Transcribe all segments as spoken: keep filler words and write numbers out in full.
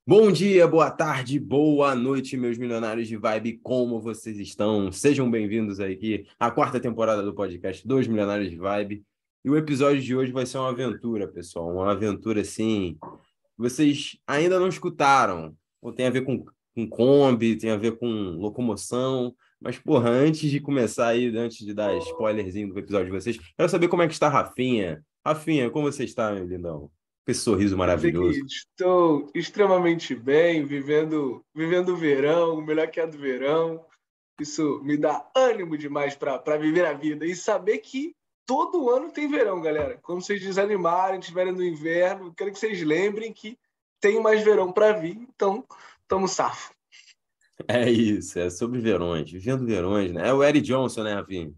Bom dia, boa tarde, boa noite, meus milionários de vibe, como vocês estão? Sejam bem-vindos aqui à quarta temporada do podcast Dois Milionários de Vibe. E o episódio de hoje vai ser uma aventura, pessoal, uma aventura assim, vocês ainda não escutaram, ou tem a ver com, com Kombi, tem a ver com locomoção, mas, porra, antes de começar aí, antes de dar spoilerzinho do episódio de vocês, quero saber como é que está a Rafinha. Rafinha, como você está, meu lindão? Com esse sorriso maravilhoso. Estou extremamente bem, vivendo, vivendo o verão, o melhor que é do verão. Isso me dá ânimo demais para viver a vida. E saber que todo ano tem verão, galera. Quando vocês desanimarem, estiverem no inverno, quero que vocês lembrem que tem mais verão para vir. Então, estamos safo. É isso, é sobre verões, vivendo verões, né? É o Eric Johnson, né, Rafinha?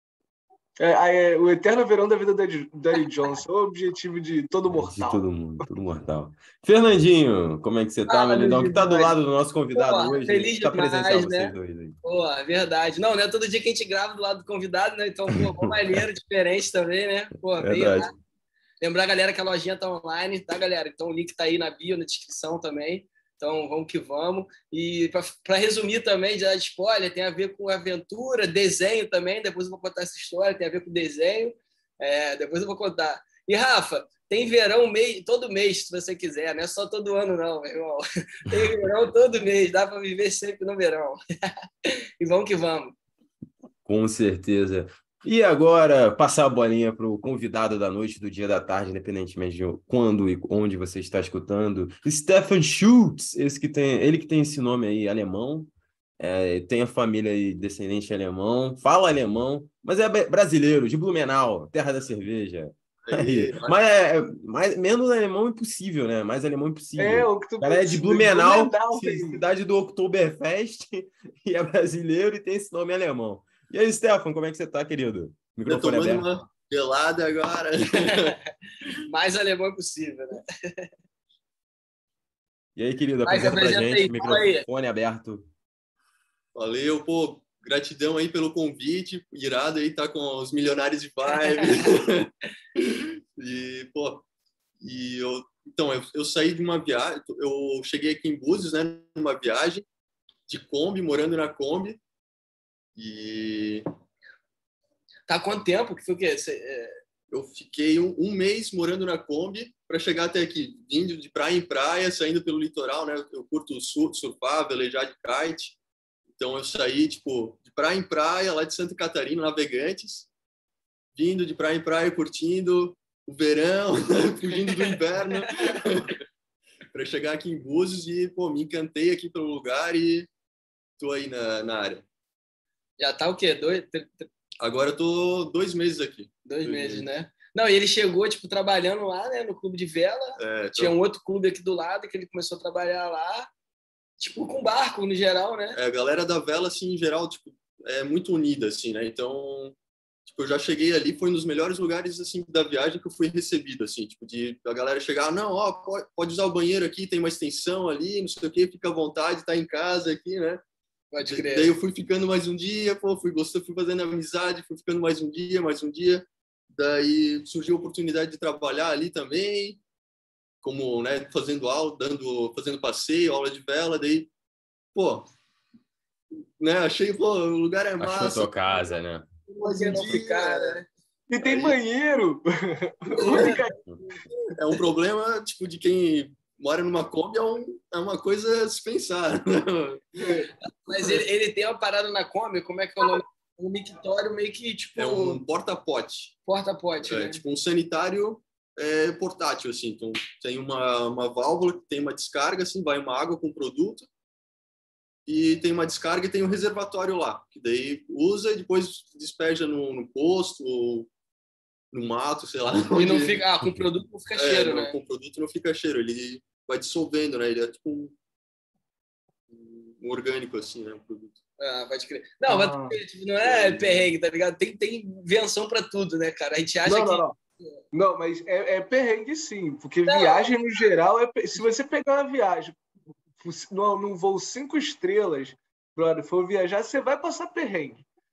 É, é o eterno verão da vida do Eric Johnson, o objetivo de todo mortal. De todo mundo, todo mortal. Fernandinho, como é que você tá, meu lindão? Que tá do lado do nosso convidado Pô, hoje. feliz Tá presencial demais, vocês né? dois aí. Pô, é verdade. Não, não é todo dia que a gente grava do lado do convidado, né? Então, pô, bom maneiro, diferente também, né? Pô, Verdade. Veio lá. Lembrar a galera que a lojinha tá online, tá, galera? Então, o link tá aí na bio, na descrição também. Então, vamos que vamos. E para resumir também, já de spoiler, tem a ver com aventura, desenho também. Depois eu vou contar essa história, tem a ver com desenho. É, depois eu vou contar. E, Rafa, tem verão mês, todo mês, se você quiser, não é só todo ano, não, meu irmão. Tem verão todo mês, dá para viver sempre no verão. E vamos que vamos. Com certeza. E agora, passar a bolinha para o convidado da noite, do dia, da tarde, independentemente de quando e onde você está escutando. Stefan Schultz, esse que tem, ele que tem esse nome aí, alemão, é, tem a família aí, descendente alemão, fala alemão, mas é brasileiro, de Blumenau, terra da cerveja. Aí, Aí, mas é, mais, menos alemão impossível, né? Mais alemão impossível. É, o que tu O cara é de Blumenau, Blumenau cidade do Oktoberfest, e é brasileiro e tem esse nome alemão. E aí, Stefan, como é que você tá, querido? Microfone aberto. Uma gelada agora. Mais alemão impossível, né? E aí, querido, apresenta pra gente, aí, microfone aberto. Valeu, pô, gratidão aí pelo convite, irado aí tá com os milionários de vibe. E, pô, e eu, então, eu, eu saí de uma viagem, eu cheguei aqui em Búzios, né, numa viagem de Kombi, morando na Kombi, e... Tá há quanto tempo? Que foi o quê? Você, é... Eu fiquei um, um mês morando na Kombi para chegar até aqui, vindo de praia em praia, saindo pelo litoral, né? Eu curto surfar, velejar de kite. Então eu saí, tipo, de praia em praia, lá de Santa Catarina, Navegantes, vindo de praia em praia, curtindo o verão, fugindo do inverno, para chegar aqui em Búzios e, pô, me encantei aqui pelo lugar e tô aí na, na área. Já tá o quê? Dois... Agora eu tô dois meses aqui. Dois, dois meses, meses, né? Não, e ele chegou, tipo, trabalhando lá, né, no clube de vela. É, Tinha tô... um outro clube aqui do lado que ele começou a trabalhar lá, tipo, com barco, no geral, né? É, a galera da vela, assim, em geral, tipo, é muito unida, assim, né? Então, tipo, eu já cheguei ali, foi um dos melhores lugares, assim, da viagem que eu fui recebido, assim, tipo, de a galera chegar, não, ó, pode, pode usar o banheiro aqui, tem uma extensão ali, não sei o quê, fica à vontade, tá em casa aqui, né? Pode crer. Daí eu fui ficando mais um dia, pô, fui gostando, fui fazendo amizade, fui ficando mais um dia, mais um dia. Daí surgiu a oportunidade de trabalhar ali também, como, né, fazendo aula, dando, fazendo passeio, aula de vela. Daí, pô, né, achei, pô, o lugar é massa. Achou tua casa, né? Mais um dia, ficar, né? E tem banheiro. É um problema, tipo, de quem mora numa Kombi, é, um, é uma coisa a se pensar. Mas ele, ele tem uma parada na Kombi, como é que é o nome? Um mictório meio que, tipo... É um porta-pote. Porta-pote, é, né? Tipo um sanitário é, portátil, assim. Então, tem uma, uma válvula que tem uma descarga, assim, vai uma água com produto, e tem uma descarga e tem um reservatório lá, que daí usa e depois despeja no, no posto ou no mato, sei lá. E não fica... Ah, com produto não fica cheiro, é, não, né? Com produto não fica cheiro. Ele vai dissolvendo, né? Ele é tipo um, um orgânico, assim, né? Um produto. Ah, pode crer. Não, ah. mas tipo, não é perrengue, tá ligado? Tem, tem invenção pra tudo, né, cara? A gente acha não, que... Não, não. Não, mas é, é perrengue sim, porque não. Viagem no geral, é, se você pegar uma viagem num, num voo cinco estrelas, brother, for viajar, você vai passar perrengue.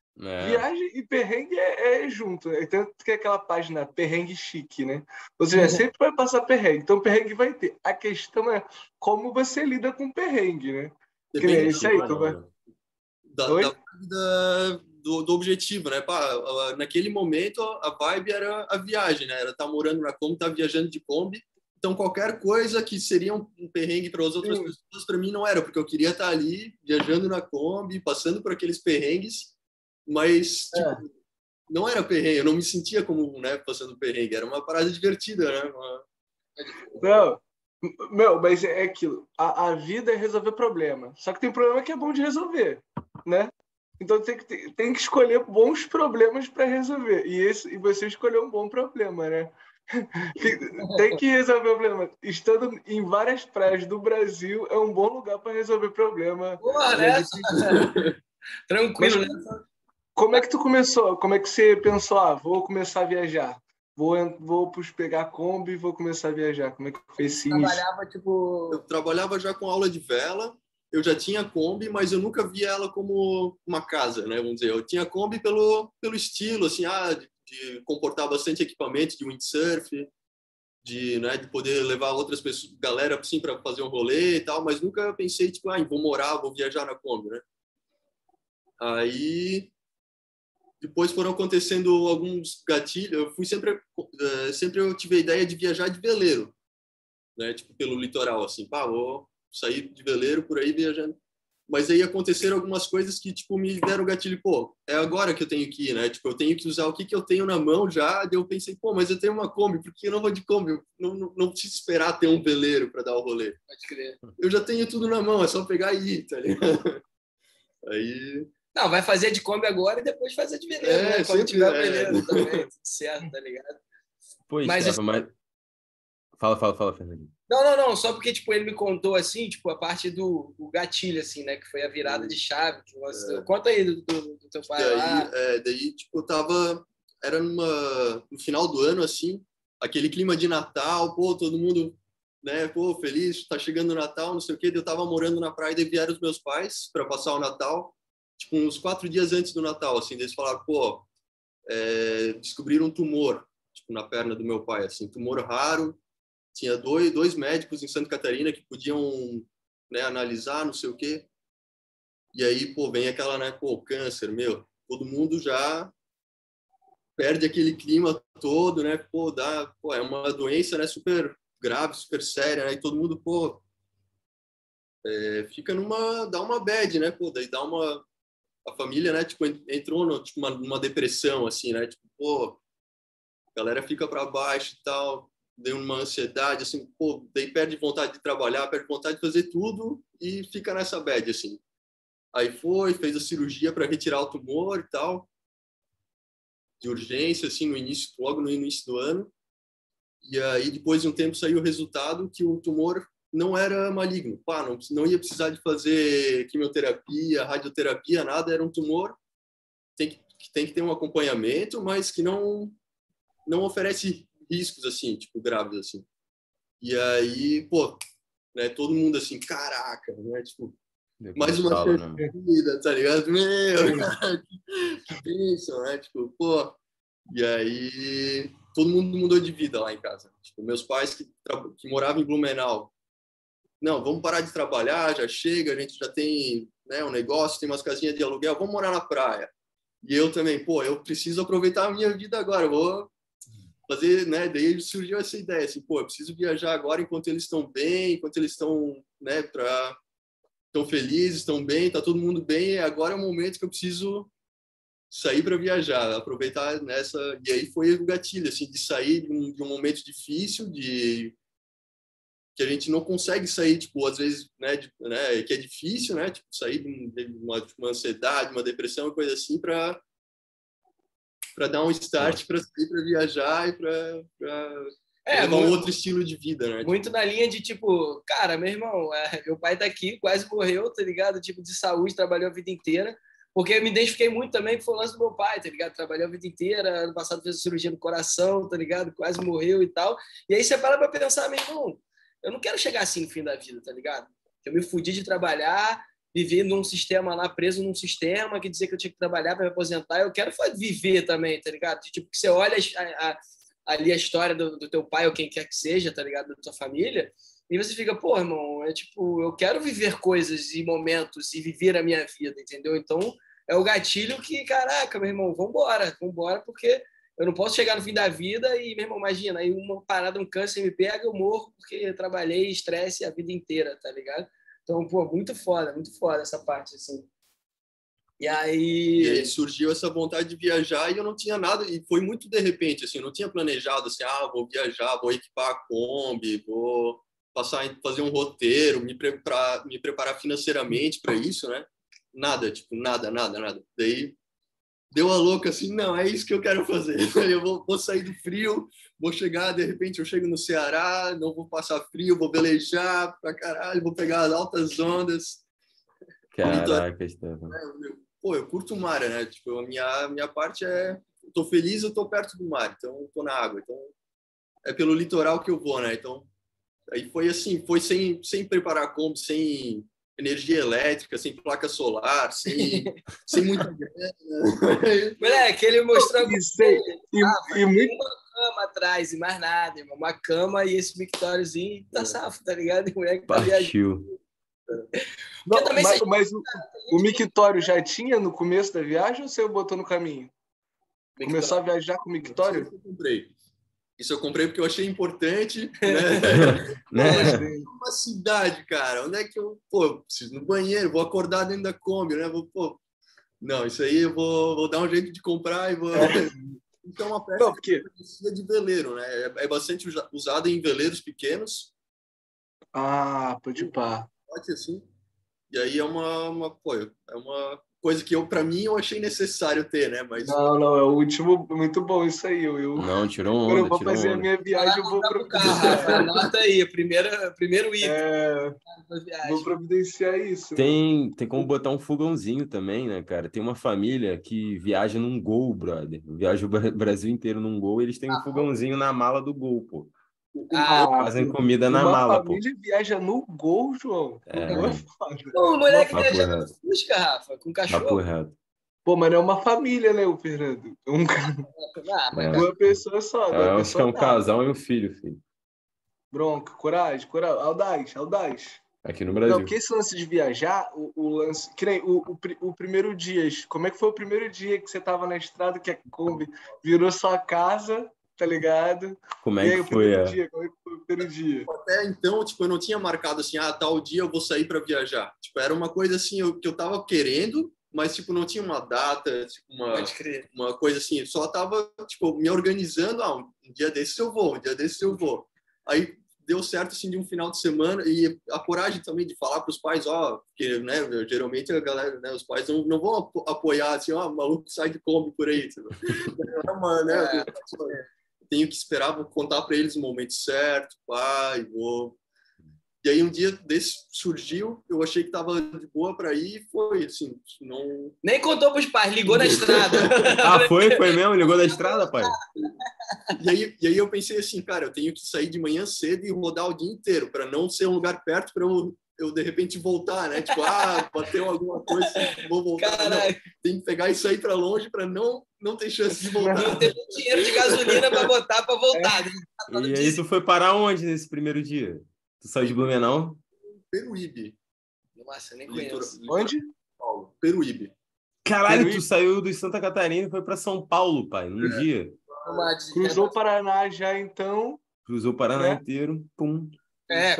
É. Viagem e perrengue é, é junto, né? Tanto que é aquela página perrengue chique, né? Ou seja, sempre vai passar perrengue. Então, perrengue vai ter. A questão é como você lida com perrengue, né? Que nem Depende isso aí, da, tu vai... da, Oi? da, da- do, do objetivo, né? Pá, naquele momento, a vibe era a viagem, né? Era estar morando na Kombi, estar viajando de Kombi. Então, qualquer coisa que seria um um perrengue para as outras Sim. pessoas, para mim não era, porque eu queria estar ali, viajando na Kombi, passando por aqueles perrengues, mas, tipo, É. não era perrengue, eu não me sentia como, né, passando perrengue, era uma parada divertida, né? Uma... Não, meu, mas é aquilo. A, a vida é resolver problema. Só que tem problema que é bom de resolver, né? Então tem que, ter- tem que escolher bons problemas para resolver. E, esse, e você escolheu um bom problema, né? Tem que resolver o problema. Estando em várias praias do Brasil, é um bom lugar para resolver problema. Porra, né? né? Tranquilo, Mas né? como é que tu começou? Como é que você pensou? Ah, vou começar a viajar. Vou, en- vou pros- pegar a Kombi e vou começar a viajar. Como é que foi esse início? Trabalhava, tipo... Eu trabalhava já com aula de vela, eu já tinha Kombi, mas eu nunca via ela como uma casa, né? Vamos dizer, eu tinha Kombi pelo, pelo estilo, assim, ah, de, de comportar bastante equipamento de windsurf, de, né, de poder levar outras pessoas, galera, assim, para fazer um rolê e tal, mas nunca pensei, tipo, ah, vou morar, vou viajar na Kombi, né? Aí, depois foram acontecendo alguns gatilhos, eu fui sempre, uh, sempre eu tive a ideia de viajar de veleiro, né? Tipo, pelo litoral, assim, pá, vou sair de veleiro por aí viajando. Mas aí aconteceram algumas coisas que, tipo, me deram gatilho, pô, é agora que eu tenho que ir, né? Tipo, eu tenho que usar o que, que eu tenho na mão já. Daí eu pensei, pô, mas eu tenho uma Kombi, por que eu não vou de Kombi? Eu não, não, não preciso esperar ter um veleiro para dar o rolê. Pode crer. Eu já tenho tudo na mão, é só pegar e ir, tá ligado? Aí... Não, vai fazer de Kombi agora e depois fazer de veleiro, É, né? Quando sempre, tiver o é. veleiro também, tudo certo, tá ligado? Pô, Mas Estevam, mas... Fala, fala, fala, Fernandinho. Não, não, não, só porque, tipo, ele me contou, assim, tipo, a parte do o gatilho, assim, né, que foi a virada de chave. Que você... É. Conta aí do, do, do teu pai Daí, lá. é, daí, tipo, eu tava... Era numa, no final do ano, assim, aquele clima de Natal, pô, todo mundo, né, pô, feliz, tá chegando o Natal, não sei o quê. Eu tava morando na praia, daí vieram os meus pais para passar o Natal, tipo, uns quatro dias antes do Natal, assim, eles falaram, pô, é, descobriram um tumor, tipo, na perna do meu pai, assim, tumor raro. Tinha dois, dois médicos em Santa Catarina que podiam, né, analisar, não sei o quê. E aí, pô, vem aquela, né, pô, câncer, meu, todo mundo já perde aquele clima todo, né, pô, dá, pô, é uma doença, né, super grave, super séria, né, e todo mundo, pô, é, fica numa, dá uma bad, né, pô, daí dá uma, a família, né, tipo, entrou no, tipo, uma, numa depressão, assim, né, tipo, pô, a galera fica para baixo e tal, deu uma ansiedade, assim, pô, daí perde vontade de trabalhar, perde vontade de fazer tudo e fica nessa bad, assim. Aí foi, fez a cirurgia para retirar o tumor e tal, de urgência, assim, no início, logo no início do ano. E aí, depois de um tempo, saiu o resultado que o tumor não era maligno. Pá, não, não ia precisar de fazer quimioterapia, radioterapia, nada, era um tumor tem que, que tem que ter um acompanhamento, mas que não, não oferece riscos, assim, tipo, graves, assim. E aí, pô, né, todo mundo assim, caraca, né, tipo, mais uma Fala, chance né? de vida, tá ligado? Meu, que bênção, né? Tipo, pô. E aí, todo mundo mudou de vida lá em casa. Tipo, meus pais que, que moravam em Blumenau, não, vamos parar de trabalhar, já chega, a gente já tem, né, um negócio, tem umas casinhas de aluguel, vamos morar na praia. E eu também, pô, eu preciso aproveitar a minha vida agora, eu vou fazer, né, daí surgiu essa ideia, assim, pô, eu preciso viajar agora enquanto eles estão bem, enquanto eles estão, né, pra, estão felizes, estão bem, tá todo mundo bem, agora é o momento que eu preciso sair para viajar, aproveitar nessa, e aí foi o gatilho, assim, de sair de um, de um momento difícil, de que a gente não consegue sair, tipo, às vezes, né, de, né que é difícil, né, tipo, sair de uma, de uma ansiedade, uma depressão, coisa assim, para para dar um start, para sair para viajar e para É, levar um muito, outro estilo de vida, né? muito na linha de, tipo, cara, meu irmão, é, meu pai tá aqui, quase morreu, tá ligado? Tipo, de saúde, trabalhou a vida inteira. Porque eu me identifiquei muito também com o lance do meu pai, tá ligado? Trabalhou a vida inteira, ano passado fez cirurgia no coração, tá ligado? Quase morreu e tal. E aí você para pra pensar, meu irmão, eu não quero chegar assim no fim da vida, tá ligado? Eu me fudi de trabalhar vivi num sistema lá, preso num sistema que dizia que eu tinha que trabalhar para me aposentar. Eu quero viver também, tá ligado? Tipo, que você olha a, a, ali a história do, do teu pai ou quem quer que seja, tá ligado? Da tua família, e você fica, pô, irmão, é tipo, eu quero viver coisas e momentos e viver a minha vida, entendeu? Então, é o gatilho que, caraca, meu irmão, vambora, vambora, porque eu não posso chegar no fim da vida e, meu irmão, imagina, aí uma parada, um câncer me pega, eu morro porque eu trabalhei estresse a vida inteira, tá ligado? Então, pô, muito foda, muito foda essa parte, assim. E aí... E aí surgiu essa vontade de viajar e eu não tinha nada, e foi muito de repente, assim, eu não tinha planejado, assim, ah, vou viajar, vou equipar a Kombi, vou passar, fazer um roteiro, me preparar, me preparar financeiramente para isso, né? Nada, tipo, nada, nada, nada. Daí deu a louca, assim, não, é isso que eu quero fazer. Eu vou, vou sair do frio, vou chegar, de repente eu chego no Ceará, não vou passar frio, vou velejar pra caralho, vou pegar as altas ondas. Caraca, Estevão. Pô, eu curto o mar, né? Tipo, a minha, minha parte é... Eu tô feliz, eu tô perto do mar, então eu tô na água. Então, é pelo litoral que eu vou, né? Então, aí foi assim, foi sem, sem preparar a Kombi, sem energia elétrica, sem placa solar, sem, sem muita grana. Moleque, ele mostrou... Isso aí. E, ah, e muito... uma cama atrás e mais nada, irmão. Uma cama e esse mictóriozinho tá safo, tá ligado? O moleque tá viajando. Não, mas, mas o, o mictório já tinha no começo da viagem ou você botou no caminho? Mictório. Começou a viajar com o mictório? Isso eu comprei. Isso eu comprei porque eu achei importante, né? né? Uma cidade, cara. Onde é que eu... Pô, preciso ir no banheiro, vou acordar dentro da Kombi, né? Vou, pô... Não, isso aí eu vou, vou dar um jeito de comprar e vou... Então, é uma peça Não, porque... que de veleiro, né? É, é bastante usada em veleiros pequenos. Ah, pode pá. Pode assim. E aí é uma, uma, pô, é uma coisa que eu, para mim, eu achei necessário ter, né? Mas não, não, é o último, muito bom isso aí. Eu, eu... Não, tirou onda, Quando eu vou tirou fazer onda. a minha viagem, eu vou providenciar. Anota aí, primeiro, primeiro item. É... Vou providenciar isso. Tem, tem como botar um fogãozinho também, né, cara? Tem uma família que viaja num Gol, brother. Viaja o Brasil inteiro num Gol e eles têm um fogãozinho na mala do Gol, pô. Ah, fazem comida na uma mala, família pô. Viaja no Gol, João. É. Gol é foda. Pô, o moleque viaja na Fusca, Rafa, com cachorro. Reto. Pô, mas não é uma família, né, o Fernando? É um... ah, mas... Duas pessoas só. É, duas acho que é um tá. casal e um filho, filho. Bronca, coragem, coragem. Audaz, audaz. Aqui no Brasil. Não, porque esse lance de viajar, o, o lance... Que nem o, o, o primeiro dia, como é que foi o primeiro dia que você tava na estrada, que a Kombi virou sua casa... Tá ligado? Como é e aí, que o foi? É? Dia, como é que foi o primeiro dia? Até então, tipo, eu não tinha marcado assim, ah, tal dia eu vou sair para viajar. Tipo, era uma coisa assim eu, que eu tava querendo, mas tipo não tinha uma data, tipo, uma uma coisa assim, eu só tava tipo me organizando, ah, um dia desses eu vou, um dia desses eu vou. Aí deu certo assim de um final de semana e a coragem também de falar para os pais, ó, porque né, geralmente a galera, né, os pais não, não vão apoiar assim, ó, o maluco sai de Kombi por aí, tipo. Não, né? É. Tenho que esperar, vou contar para eles o momento certo, pai, vou. E aí um dia desse surgiu, eu achei que tava de boa para ir e foi, assim, não... Nem contou pros pais, ligou na estrada. Ah, foi? Foi mesmo? Ligou na estrada, pai? E aí, e aí eu pensei assim, cara, eu tenho que sair de manhã cedo e rodar o dia inteiro, para não ser um lugar perto para eu, eu, de repente, voltar, né? Tipo, ah, bateu alguma coisa, vou voltar. Tem que pegar e sair para longe para não, não ter chance de voltar. Não ter dinheiro de gasolina para botar para voltar. É. E aí tu foi parar onde nesse primeiro dia? Tu saiu de Blumenau? Peruíbe. Nossa, eu nem conheço. Onde? Paulo. Peruíbe. Caralho, Peruíbe. Tu saiu de Santa Catarina e foi para São Paulo, pai, num é. dia. Cruzou o Paraná já, então. Cruzou o Paraná né? inteiro, pum. É.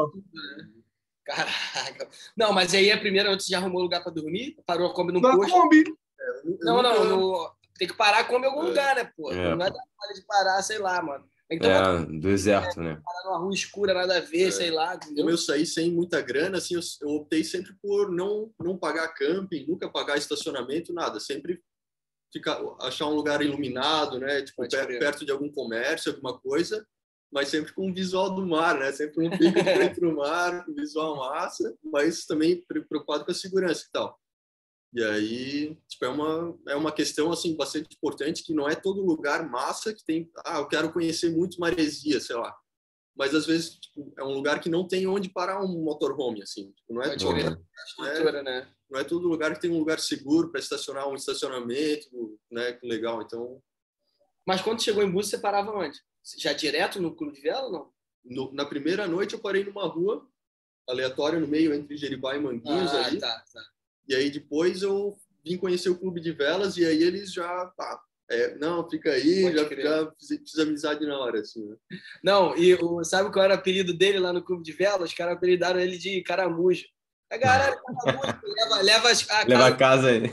Caraca. Não, mas aí a primeira, antes já arrumou lugar para dormir? Parou a Kombi no Na posto? Kombi. Não, não, no... tem que parar a Kombi em algum é. lugar, né, pô? É. Não é da hora de parar, sei lá, mano. Então, é, do deserto, né? Parar numa rua escura, nada a ver, é. sei lá. Como eu saí sem muita grana, assim, eu, eu optei sempre por não, não pagar camping, nunca pagar estacionamento, nada. Sempre ficar, achar um lugar iluminado, né? Tipo, per, perto de algum comércio, alguma coisa, mas sempre com o visual do mar, né? Sempre um pico de frente pro mar, com visual massa, mas também preocupado com a segurança e tal. E aí, tipo, é uma, é uma questão, assim, bastante importante, que não é todo lugar massa que tem... Ah, eu quero conhecer muito maresia, sei lá. mas às vezes tipo, é um lugar que não tem onde parar um motorhome, assim. Tipo, não é todo, né? é, né? Não é todo lugar que tem um lugar seguro para estacionar, um estacionamento, né? Legal, então... Mas quando chegou em Búzios, você parava onde? Já direto no Clube de Vela ou não? No, na primeira noite eu parei numa rua aleatória no meio entre Jeribá e Manguinhos ah, ali. Tá, tá. E aí depois eu vim conhecer o Clube de Velas e aí eles já... Tá, é, não, fica aí, já, já fiz, fiz amizade na hora, assim, né? Não, e o, sabe qual era o apelido dele lá no Clube de Velas? Os caras apelidaram ele de Caramujo. A galera, Caramujo, leva, leva, as, a leva a casa aí.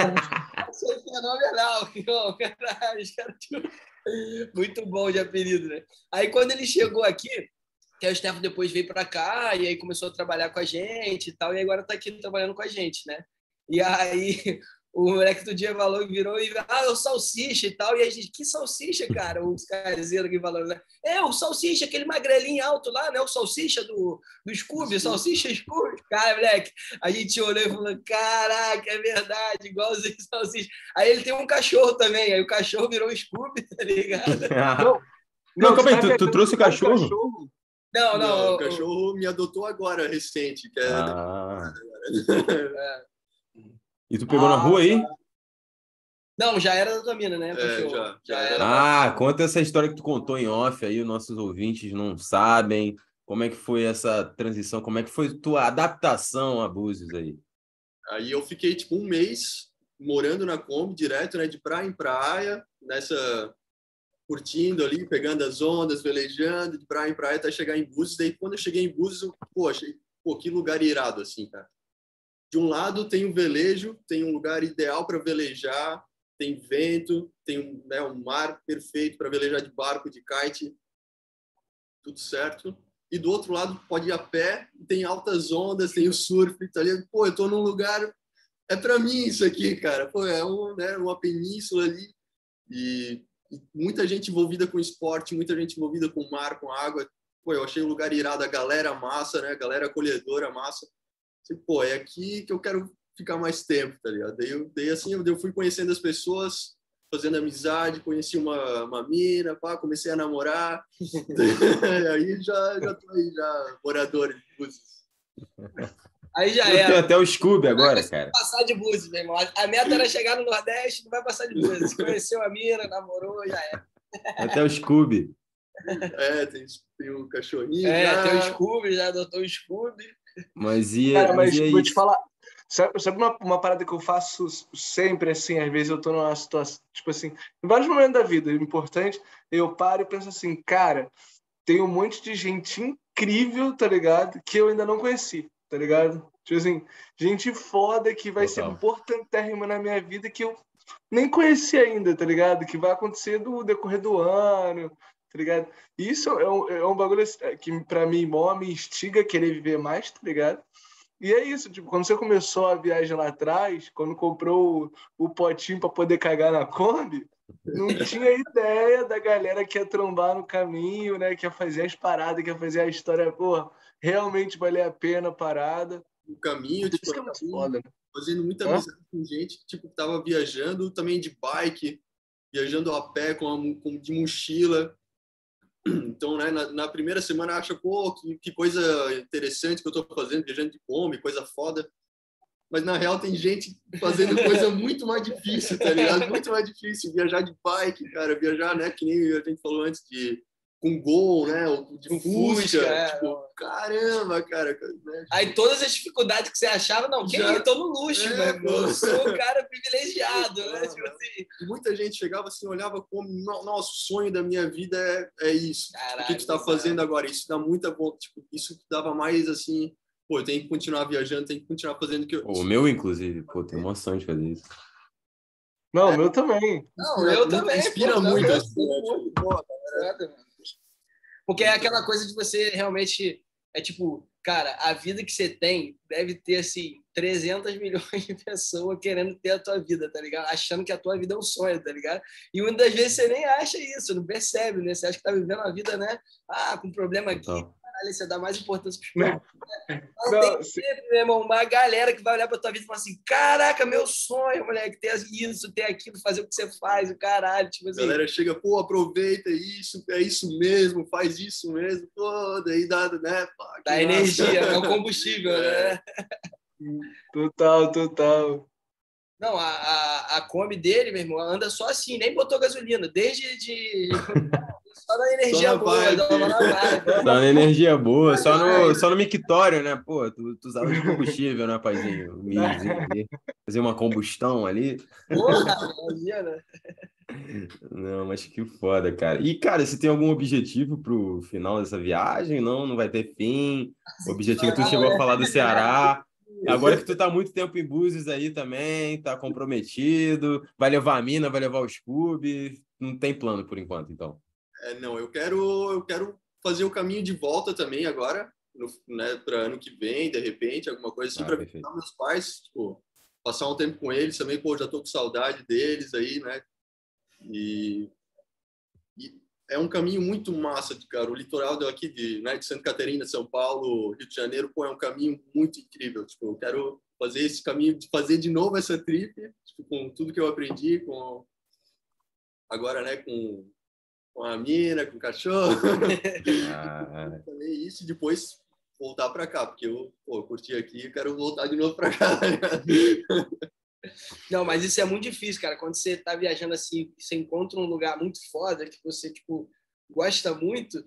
Isso é fenomenal. Caralho, os caras, tipo, muito bom de apelido, né? Aí quando ele chegou aqui, que aí o Stefan depois veio para cá e aí começou a trabalhar com a gente e tal, e agora tá aqui trabalhando com a gente, né? E aí o moleque do dia falou e virou e ah, é o Salsicha e tal, e aí a gente, que Salsicha, cara? Os caseiros aqui falando, né? É, o Salsicha, aquele magrelinho alto lá, né? O Salsicha do, do Scooby, Salsicha Scooby. Cara, moleque, a gente olhou e falou, caraca, é verdade, igualzinho Salsicha. Aí ele tem um cachorro também, aí o cachorro virou o Scooby, tá ligado? não, não, calma aí, tu, tu trouxe o cachorro? cachorro? Não, não. não o, o cachorro me adotou agora, recente. Que é... Ah. é. E tu pegou ah, na rua aí? Não, já era da tua mina, né? É, já, já era. Ah, conta essa história que tu contou em off aí, os nossos ouvintes não sabem. Como é que foi essa transição? Como é que foi tua adaptação a Búzios aí? Aí eu fiquei, tipo, um mês morando na Kombi, direto, né? De praia em praia, nessa... curtindo ali, pegando as ondas, velejando, de praia em praia, até chegar em Búzios. Daí, quando eu cheguei em Búzios, eu, pô, achei, pô, que lugar irado, assim, cara. De um lado tem o velejo, tem um lugar ideal para velejar, tem vento, tem um, né, um mar perfeito para velejar de barco, de kite, tudo certo. E do outro lado pode ir a pé, tem altas ondas, tem o surf, tá ali. Pô, eu tô num lugar, é para mim isso aqui, cara. Pô, é um, né, uma península ali e, e muita gente envolvida com esporte, muita gente envolvida com o mar, com a água. Pô, eu achei o lugar irado, a galera massa, né? A galera acolhedora massa. Pô, é aqui que eu quero ficar mais tempo, tá ligado? Daí, eu, daí assim, eu fui conhecendo as pessoas, fazendo amizade, conheci uma, uma mina, pá, comecei a namorar. Aí já, já tô aí, já morador de Búzios. Aí já eu era. tenho até o Scooby agora, cara. Passar de Búzios, meu irmão. A meta era chegar no Nordeste, não vai passar de Búzios. Conheceu a mina, namorou, já era. Até o Scooby. É, tem, tem o cachorrinho. É, já. tem o Scooby, já adotou o Scooby. Mas e, Cara, mas, mas e vou isso? te falar, sabe, sabe uma, uma parada que eu faço sempre, assim, às vezes eu tô numa situação, tipo assim, em vários momentos da vida, importante, eu paro e penso assim, cara, tem um monte de gente incrível, tá ligado, que eu ainda não conheci, tá ligado? Tipo assim, gente foda que vai Total. ser importantérrima na minha vida que eu nem conheci ainda, tá ligado? Que vai acontecer no decorrer do ano, tá ligado? Isso é um, é um bagulho que pra mim mó me instiga a querer viver mais, tá ligado? E é isso, tipo, quando você começou a viagem lá atrás, quando comprou o, o potinho pra poder cagar na Kombi, não tinha ideia da galera que ia trombar no caminho, né? Que ia fazer as paradas, que ia fazer a história, pô, realmente valer a pena a parada. No caminho, tipo, Isso que é muito foda, né? fazendo muita Hã? amizade com gente que tipo, tava viajando também de bike, viajando a pé com, a, com de mochila. Então, né, na, na primeira semana acha, pô, que, que coisa interessante que eu tô fazendo, viajando de Kombi, coisa foda. Mas na real tem gente fazendo coisa muito mais difícil, tá ligado? Muito mais difícil viajar de bike, cara, viajar, né, que nem a gente falou antes de com Gol, né, ou de Com Fusca, Fusca, é, tipo, não. caramba, cara, né? Aí todas as dificuldades que você achava, não, quem Já- eu tô no luxo, É, meu irmão. Eu pô. sou um cara privilegiado, né? Não, Tipo não. assim. E muita gente chegava assim, olhava como, "No- nossa, o sonho da minha vida é, é isso. Caralho, o que tu tá exato. fazendo agora? Isso dá muita vontade, tipo, isso dava mais assim, pô, eu tenho que continuar viajando, tenho que continuar fazendo o que eu... O meu, inclusive, pô, tem emoção de fazer isso. Não, o meu também. Não, eu também. Inspira pô, muito, também. assim, né? Tipo, pô, Foda, mano. Porque é aquela coisa de você realmente. É tipo, cara, a vida que você tem deve ter, assim, trezentos milhões de pessoas querendo ter a tua vida, tá ligado? Achando que a tua vida é um sonho, tá ligado? E muitas vezes você nem acha isso, não percebe, né? Você acha que tá vivendo uma vida, né? Ah, com problema aqui, Total. Caralho, você dá mais importância pros produtos. Mas Não, tem se- sempre, meu irmão, uma galera que vai olhar pra tua vida e falar assim: caraca, meu sonho, moleque, ter isso, ter aquilo, fazer o que você faz, o caralho. Tipo A assim, galera chega, pô, aproveita isso, é isso mesmo, faz isso mesmo, pô, daí dá, né? Pá, que dá massa. energia, é o combustível, É. né? Total, total. Não, a, a, a Kombi dele, meu irmão, anda só assim, nem botou gasolina, desde de, só na energia na boa, vibe. só na vibe. Só na energia boa, só no, Ai. só no mictório, né? Pô, tu, tu usava de combustível, né, paizinho? Um milhozinho ali. Fazer uma combustão ali. Porra, imagina. Não, mas que foda, cara. E, cara, você tem algum objetivo pro final dessa viagem? Não, não vai ter fim. O objetivo, tu chegou a falar do Ceará. Agora que tu tá muito tempo em Búzios aí também, tá comprometido, vai levar a mina, vai levar o Scooby. Não tem plano por enquanto, então. É, não, eu quero, eu quero fazer o caminho de volta também agora, no, né, para ano que vem, de repente, alguma coisa assim, Ah, para perfeito. visitar meus pais, tipo, passar um tempo com eles também, pô, já tô com saudade deles aí, né? E, e é um caminho muito massa, cara. O litoral daqui de, né, de Santa Catarina, São Paulo, Rio de Janeiro, pô, é um caminho muito incrível. Tipo, eu quero fazer esse caminho, fazer de novo essa trip, tipo, com tudo que eu aprendi, com agora, né, com com a mina, com o cachorro. Ah, Também isso, e depois voltar para cá, porque eu, pô, curti aqui e quero voltar de novo para cá. Não, mas isso é muito difícil, cara. Quando você tá viajando assim, você encontra um lugar muito foda que você, tipo, gosta muito,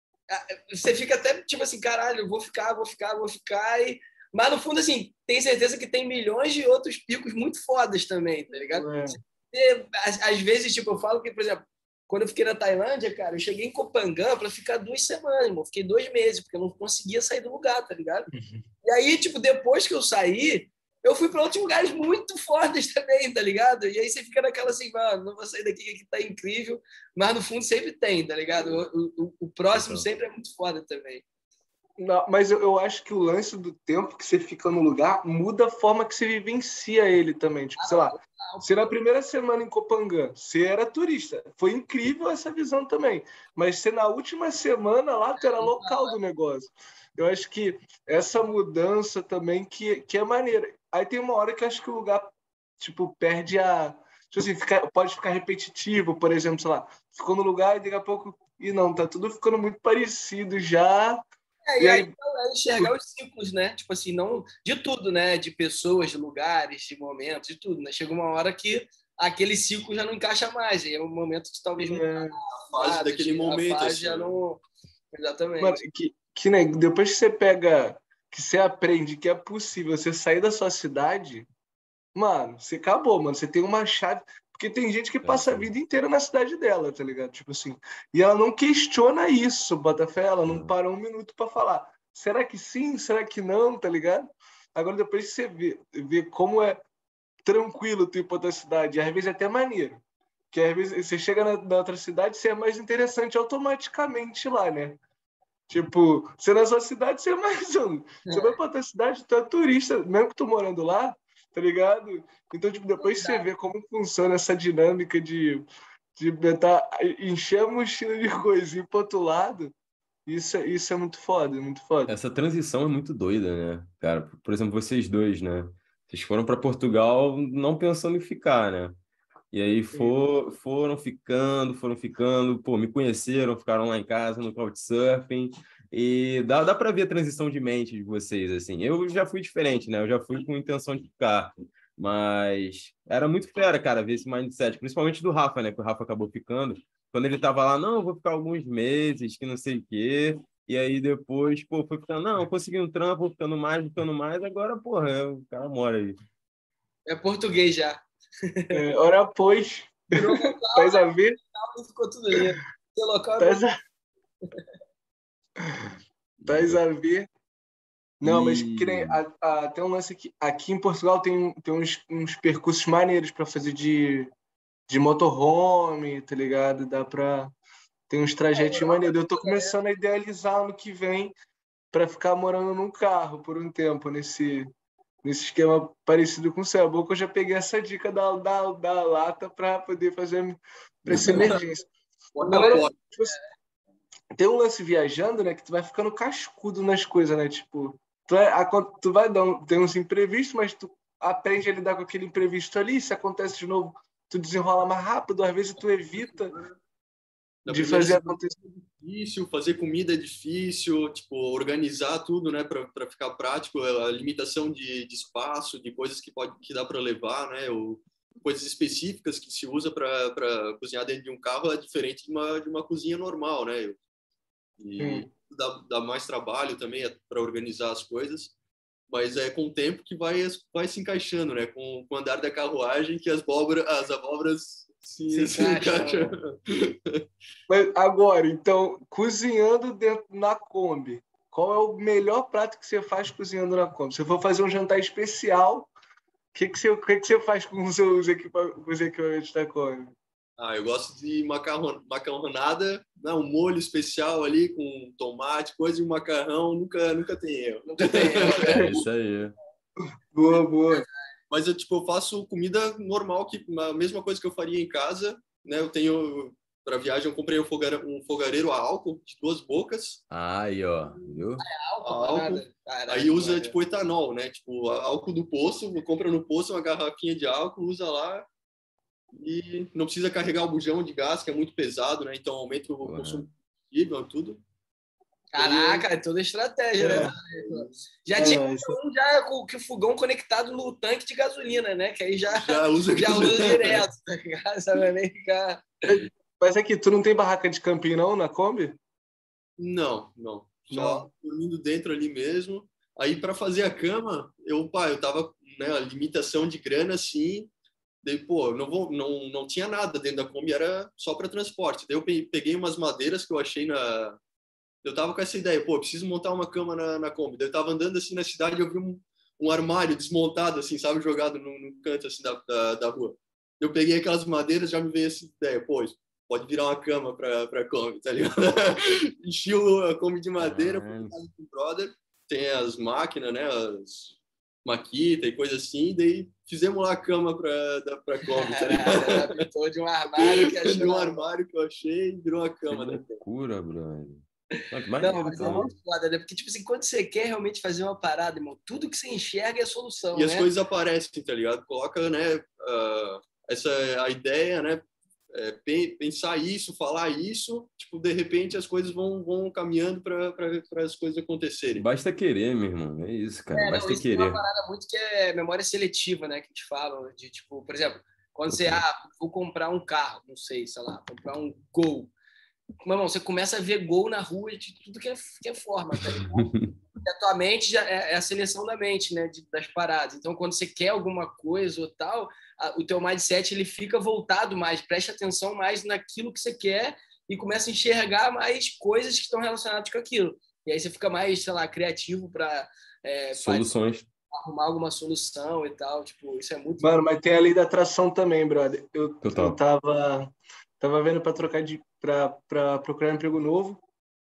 você fica até, tipo assim, caralho, eu vou ficar, vou ficar, vou ficar. E... Mas, no fundo, assim, tem certeza que tem milhões de outros picos muito fodas também, tá ligado? É. Você, às, às vezes, tipo, eu falo que, por exemplo, quando eu fiquei na Tailândia, cara, eu cheguei em Kopangan para ficar duas semanas, irmão. Fiquei dois meses, porque eu não conseguia sair do lugar, tá ligado? E aí, tipo, depois que eu saí, eu fui para outros lugares muito fortes também, tá ligado? E aí você fica naquela assim, mano, não vou sair daqui, que aqui tá incrível. Mas no fundo sempre tem, tá ligado? O, o, o próximo Então. sempre é muito foda também. Não, mas eu, eu acho que o lance do tempo que você fica no lugar muda a forma que você vivencia ele também. Tipo, sei lá, se na primeira semana em Kopangan você era turista, foi incrível essa visão também. Mas se na última semana lá tu era local do negócio. Eu acho que essa mudança também que, que é maneira. Aí tem uma hora que eu acho que o lugar tipo, perde a. Tipo assim, fica, pode ficar repetitivo, por exemplo, sei lá, ficou no lugar e daqui a pouco. E não, tá tudo ficando muito parecido já. É, E e aí, aí, é enxergar os ciclos, né? Tipo assim, não de tudo, né? De pessoas, de lugares, de momentos, de tudo, né? Chega uma hora que aquele ciclo já não encaixa mais. E é um momento de talvez mudar é, A fase a daquele de- momento, a fase assim, já né? não. mano, Exatamente. que, que né, depois que você pega, que você aprende que é possível você sair da sua cidade, mano, você acabou, mano. Você tem uma chave. Porque tem gente que É, passa a sim. vida inteira na cidade dela, tá ligado? Tipo assim. E ela não questiona isso, Botafé. Ela não Não. para um minuto pra falar. Será que sim? Será que não? Tá ligado? Agora, depois que você vê, vê como é tranquilo tu ir pra outra cidade, e às vezes é até maneiro. Que às vezes você chega na, na outra cidade, você é mais interessante automaticamente lá, né? Tipo, você na sua cidade, você é mais um. Você vai pra outra cidade, tu é turista, mesmo que tu morando lá, tá ligado? Então, tipo, depois você vê como funciona essa dinâmica de, de botar, encher a mochila de coisa e ir pro outro lado, isso, é- isso é muito foda, muito foda. Essa transição é muito doida, né, cara? Por exemplo, vocês dois, né? Vocês foram para Portugal não pensando em ficar, né? E aí for, foram ficando, foram ficando, pô, me conheceram, ficaram lá em casa no Couchsurfing. E dá, dá para ver a transição de mente de vocês, assim. Eu já fui diferente, né? Eu já fui com intenção de ficar. Mas era muito fera, cara, ver esse mindset, principalmente do Rafa, né? Que o Rafa acabou ficando. Quando ele tava lá, não, eu vou ficar alguns meses, que não sei o quê. E aí depois, pô, foi ficando, não, eu consegui um trampo, vou ficando mais, ficando mais. Agora, porra, o cara mora aí. É português já. É, ora, pois, Virou local, faz a ver, e ficou tudo lindo. Ser local é bom. faz a, faz a ver. Não, mas que nem, E a, a, tem um lance aqui. Aqui em Portugal tem, tem uns, uns percursos maneiros para fazer de, de motorhome, tá ligado? Dá pra. Tem uns trajetos maneiros. Eu tô começando a idealizar ano que vem para ficar morando num carro por um tempo, nesse, nesse esquema parecido com o seu. É bom que eu já peguei essa dica da, da, da lata para poder fazer para essa emergência. Bota Agora, a porta. tipo assim, tem um lance viajando, né, que tu vai ficando cascudo nas coisas, né? Tipo, tu, é, a, tu vai dar um, tem uns imprevistos, mas tu aprende a lidar com aquele imprevisto ali, se acontece de novo, tu desenrola mais rápido, às vezes tu evita Na de primeira fazer semana acontecer. é difícil, fazer comida é difícil, tipo, organizar tudo, né, para ficar prático, a limitação de, de espaço, de coisas que pode que dá para levar, né, ou coisas específicas que se usa para cozinhar dentro de um carro é diferente de uma de uma cozinha normal, né? E dá, dá mais trabalho também para organizar as coisas, mas é com o tempo que vai vai se encaixando, né, com, com o andar da carruagem que as abóboras as abóboras se, Se se encaixam, encaixam. Mas agora, então, cozinhando dentro, na Kombi, qual é o melhor prato que você faz cozinhando na Kombi? Se eu for fazer um jantar especial, o que, que, você, que, que você faz com os seus equipa- com os equipamentos da Kombi? Ah, eu gosto de macarrão, macarronada, né, um molho especial ali com tomate, coisa de macarrão, nunca, nunca tem erro. Nunca tem erro, É né? isso aí. Boa, boa. Mas eu, tipo, eu faço comida normal, que a mesma coisa que eu faria em casa, né? Eu tenho, para viagem, eu comprei um, fogare, um fogareiro a álcool de duas bocas. Aí, ó, viu? Álcool, A álcool. nada. Caraca, Aí usa, mano. tipo, etanol, né? Tipo, álcool do poço, compra no poço uma garrafinha de álcool, usa lá e não precisa carregar o bujão de gás, que é muito pesado, né? Então aumenta o Porra. consumo de combustível e tudo. Caraca, é toda estratégia, É. né? Já É, tinha isso- um já com que o fogão conectado no tanque de gasolina, né? Que aí já, Já usa, já usa direto, tá ligado? Sabe nem ficar. Mas aqui, tu não tem barraca de camping não na Kombi? Não, não. Só Não. dormindo dentro ali mesmo. Aí para fazer a cama, eu, pá, eu tava, né, a limitação de grana assim. Daí, pô, não vou, não, não tinha nada dentro da Kombi, era só para transporte. Daí eu pe- peguei umas madeiras que eu achei na. Eu tava com essa ideia, pô, eu preciso montar uma cama na, na Kombi. Daí eu tava andando assim na cidade, eu vi um, um armário desmontado, assim, sabe, jogado no, no canto assim da, da, da rua. Eu peguei aquelas madeiras, já me veio essa ideia, pô, isso pode virar uma cama pra, pra Kombi, tá ligado? Enchi o- a Kombi de madeira, fui Caralho. na casa do brother, tem as máquinas, né, as maquita e coisa assim, daí fizemos lá a cama pra, da, pra Kombi, tá ligado? Caraca, adaptou de um armário que achou. De um na- armário que eu achei e virou a Que cama da Kombi. loucura, brother. Ah, que Não, maneiro, mas é então. muito foda, né? Porque, tipo assim, quando você quer realmente fazer uma parada, irmão, tudo que você enxerga é solução, E as né? coisas aparecem, tá ligado? Coloca, né, uh, essa a ideia, né, é, pe- pensar isso, falar isso, tipo, de repente as coisas vão, vão caminhando para as coisas acontecerem. Basta querer, meu irmão. É isso, cara. É, não, Basta isso tem uma querer. parada muito que é memória seletiva, né? Que te falam, de tipo, por exemplo, quando você, Ok. ah, vou comprar um carro, não sei, sei lá, comprar um Gol. Meu irmão, você começa a ver Gol na rua de tudo que é, que é forma, tá ligado? E a tua mente já é, é a seleção da mente, né? De, das paradas. Então, quando você quer alguma coisa ou tal, a, o teu mindset ele fica voltado mais, presta atenção mais naquilo que você quer e começa a enxergar mais coisas que estão relacionadas com aquilo. E aí você fica mais, sei lá, criativo para é, fazer- Soluções. arrumar alguma solução e tal. Tipo, isso é muito. Mano, mas tem a lei da atração também, brother. Eu, eu Total. tava, tava vendo para trocar de. Pra, pra procurar um emprego novo.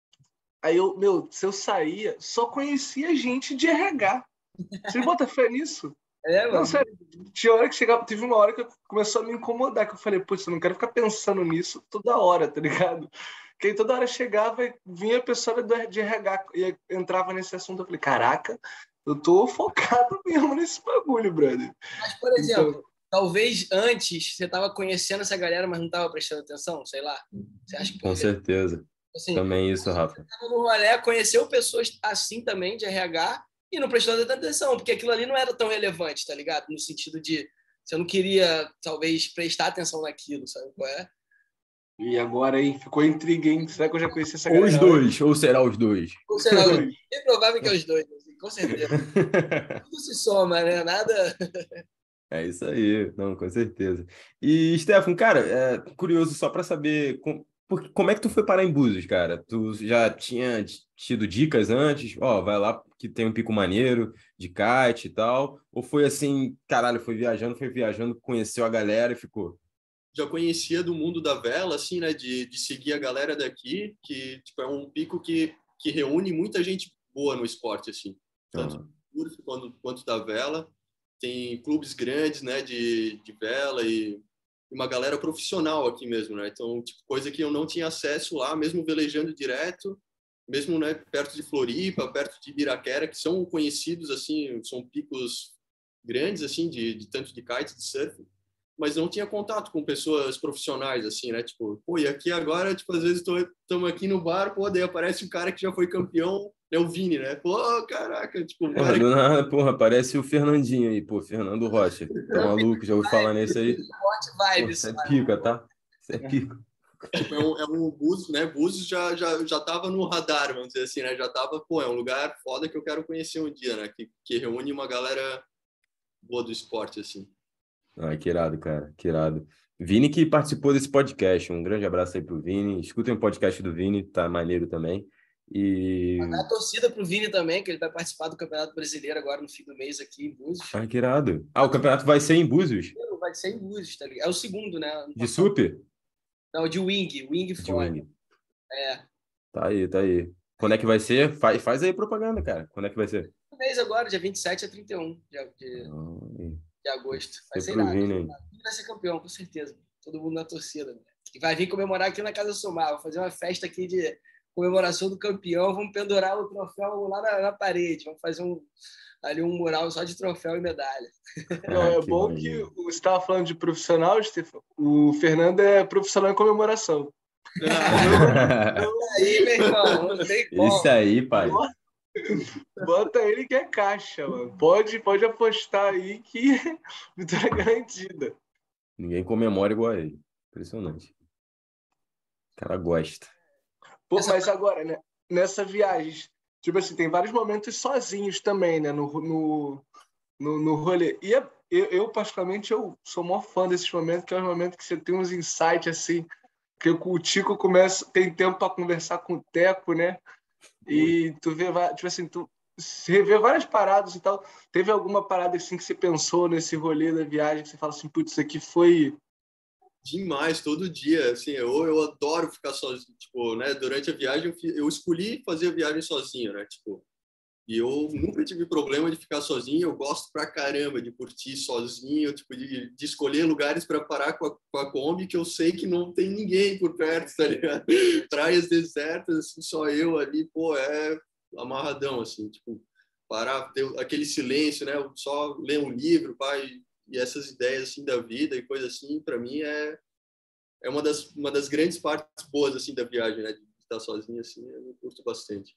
Aí eu, meu, se eu saía, só conhecia gente de R H. Você bota fé nisso? É, Não, mano. sério. Tinha hora que chegava, teve uma hora que começou a me incomodar, que eu falei, putz, eu não quero ficar pensando nisso toda hora, tá ligado? Que aí toda hora chegava e vinha a pessoa do- de R H e entrava nesse assunto. Eu falei, caraca, eu tô focado mesmo nesse bagulho, brother. Mas, por exemplo, Então, talvez antes você tava conhecendo essa galera, mas não tava prestando atenção, sei lá. Você acha que Com certeza. assim, Também isso, Rafa. tava no rolê, conheceu pessoas assim também, de R H, e não prestou tanta atenção, porque aquilo ali não era tão relevante, tá ligado? No sentido de você não queria, talvez, prestar atenção naquilo, sabe qual é? e agora aí, ficou intriga, hein? Será que eu já conheci essa Ou galera? os dois, ou será os dois. Ou será, é provável que é os dois, assim, com certeza. Tudo se soma, né? Nada. É isso aí, não, com certeza. E, Stefan, cara, é curioso só para saber com- por- como é que tu foi parar em Búzios, cara? Tu já tinha tido dicas antes? Ó, vai lá que tem um pico maneiro de kite e tal? Ou foi assim, caralho, foi viajando, foi viajando, conheceu a galera e ficou? Já conhecia do mundo da vela, assim, né, de, de seguir a galera daqui, que tipo, é um pico que, que reúne muita gente boa no esporte, assim, tanto Ah, do surf quanto, quanto da vela. Tem clubes grandes, né, de, de vela e uma galera profissional aqui mesmo, né? Então, tipo, coisa que eu não tinha acesso lá, mesmo velejando direto, mesmo, né, perto de Floripa, perto de Ibiraquera, que são conhecidos, assim, são picos grandes, assim, de, de tanto de kite, de surf, mas não tinha contato com pessoas profissionais, assim, né? Tipo, pô, e aqui agora, tipo, às vezes estamos aqui no bar, pô, daí aparece um cara que já foi campeão, é o Vini, né? Pô, caraca, tipo... Um Porra, cara... do nada, porra, parece o Fernandinho aí, pô, Fernando Rocha. Tá maluco? Já ouviu falar nesse aí? Forte Pô, vibes. isso é pica, tá? Isso é pica. Tipo, é um, é um Búzios, né? Búzios já, já, já tava no radar, vamos dizer assim, né? Já tava, pô, é um lugar foda que eu quero conhecer um dia, né? Que, que reúne uma galera boa do esporte, assim. Ah, que irado, cara, que irado. Vini que participou desse podcast, um grande abraço aí pro Vini. Escutem o podcast do Vini, tá maneiro também. E... A torcida pro Vini também, que ele vai participar do Campeonato Brasileiro agora no fim do mês aqui em Búzios. Ah, que irado. Ah, o campeonato vai ser em Búzios? Vai ser em Búzios, tá ligado? É o segundo, né? De sup? Não, de wing, wing De fora. wing. É. Tá aí, tá aí. Quando é que vai ser? Faz, faz aí propaganda, cara. Quando é que vai ser? No mês agora, dia vinte e sete a trinta e um de, de, Ah, de agosto. Vai ser pro irado. Vini, hein? Vai ser campeão, com certeza. Todo mundo na torcida. Né? E vai vir comemorar aqui na Casa Somar. Vou fazer uma festa aqui de comemoração do campeão. Vamos pendurar o troféu lá na, na parede. Vamos fazer um, ali um mural só de troféu e medalha. Não, é Ah, que bom maneiro. que você estava falando de profissional, Stefan. O Fernando é profissional em comemoração. Aí, meu irmão, não tem como. Isso aí, pai. Bota ele que é caixa, mano. Pode, pode apostar aí que vitória é garantida. Ninguém comemora igual a ele. Impressionante. O cara gosta. Pô, mas agora, né? Nessa viagem, tipo assim, tem vários momentos sozinhos também, né? No, no, no, no rolê. E é, eu, eu, particularmente, eu sou o maior fã desses momentos, que é os momentos que você tem uns insights, assim, que o Tico começa, tem tempo para conversar com o Teco, né? E tu vê, tipo assim, tu você vê várias paradas e tal. Teve alguma parada assim que você pensou nesse rolê da viagem, que você fala assim, putz, isso aqui foi... Demais, todo dia, assim, eu, eu adoro ficar sozinho, tipo, né, durante a viagem eu, fi- eu escolhi fazer a viagem sozinho, né, tipo, e eu nunca tive problema de ficar sozinho, eu gosto pra caramba de curtir sozinho, tipo, de, de escolher lugares para parar com a, com a Kombi que eu sei que não tem ninguém por perto, tá ligado? Praias desertas, assim, só eu ali, pô, é amarradão, assim, tipo, parar, ter aquele silêncio, né, só ler um livro, pai, e essas ideias, assim, da vida e coisa assim, para mim é é uma das uma das grandes partes boas, assim, da viagem, né, de estar sozinho, assim, eu curto bastante.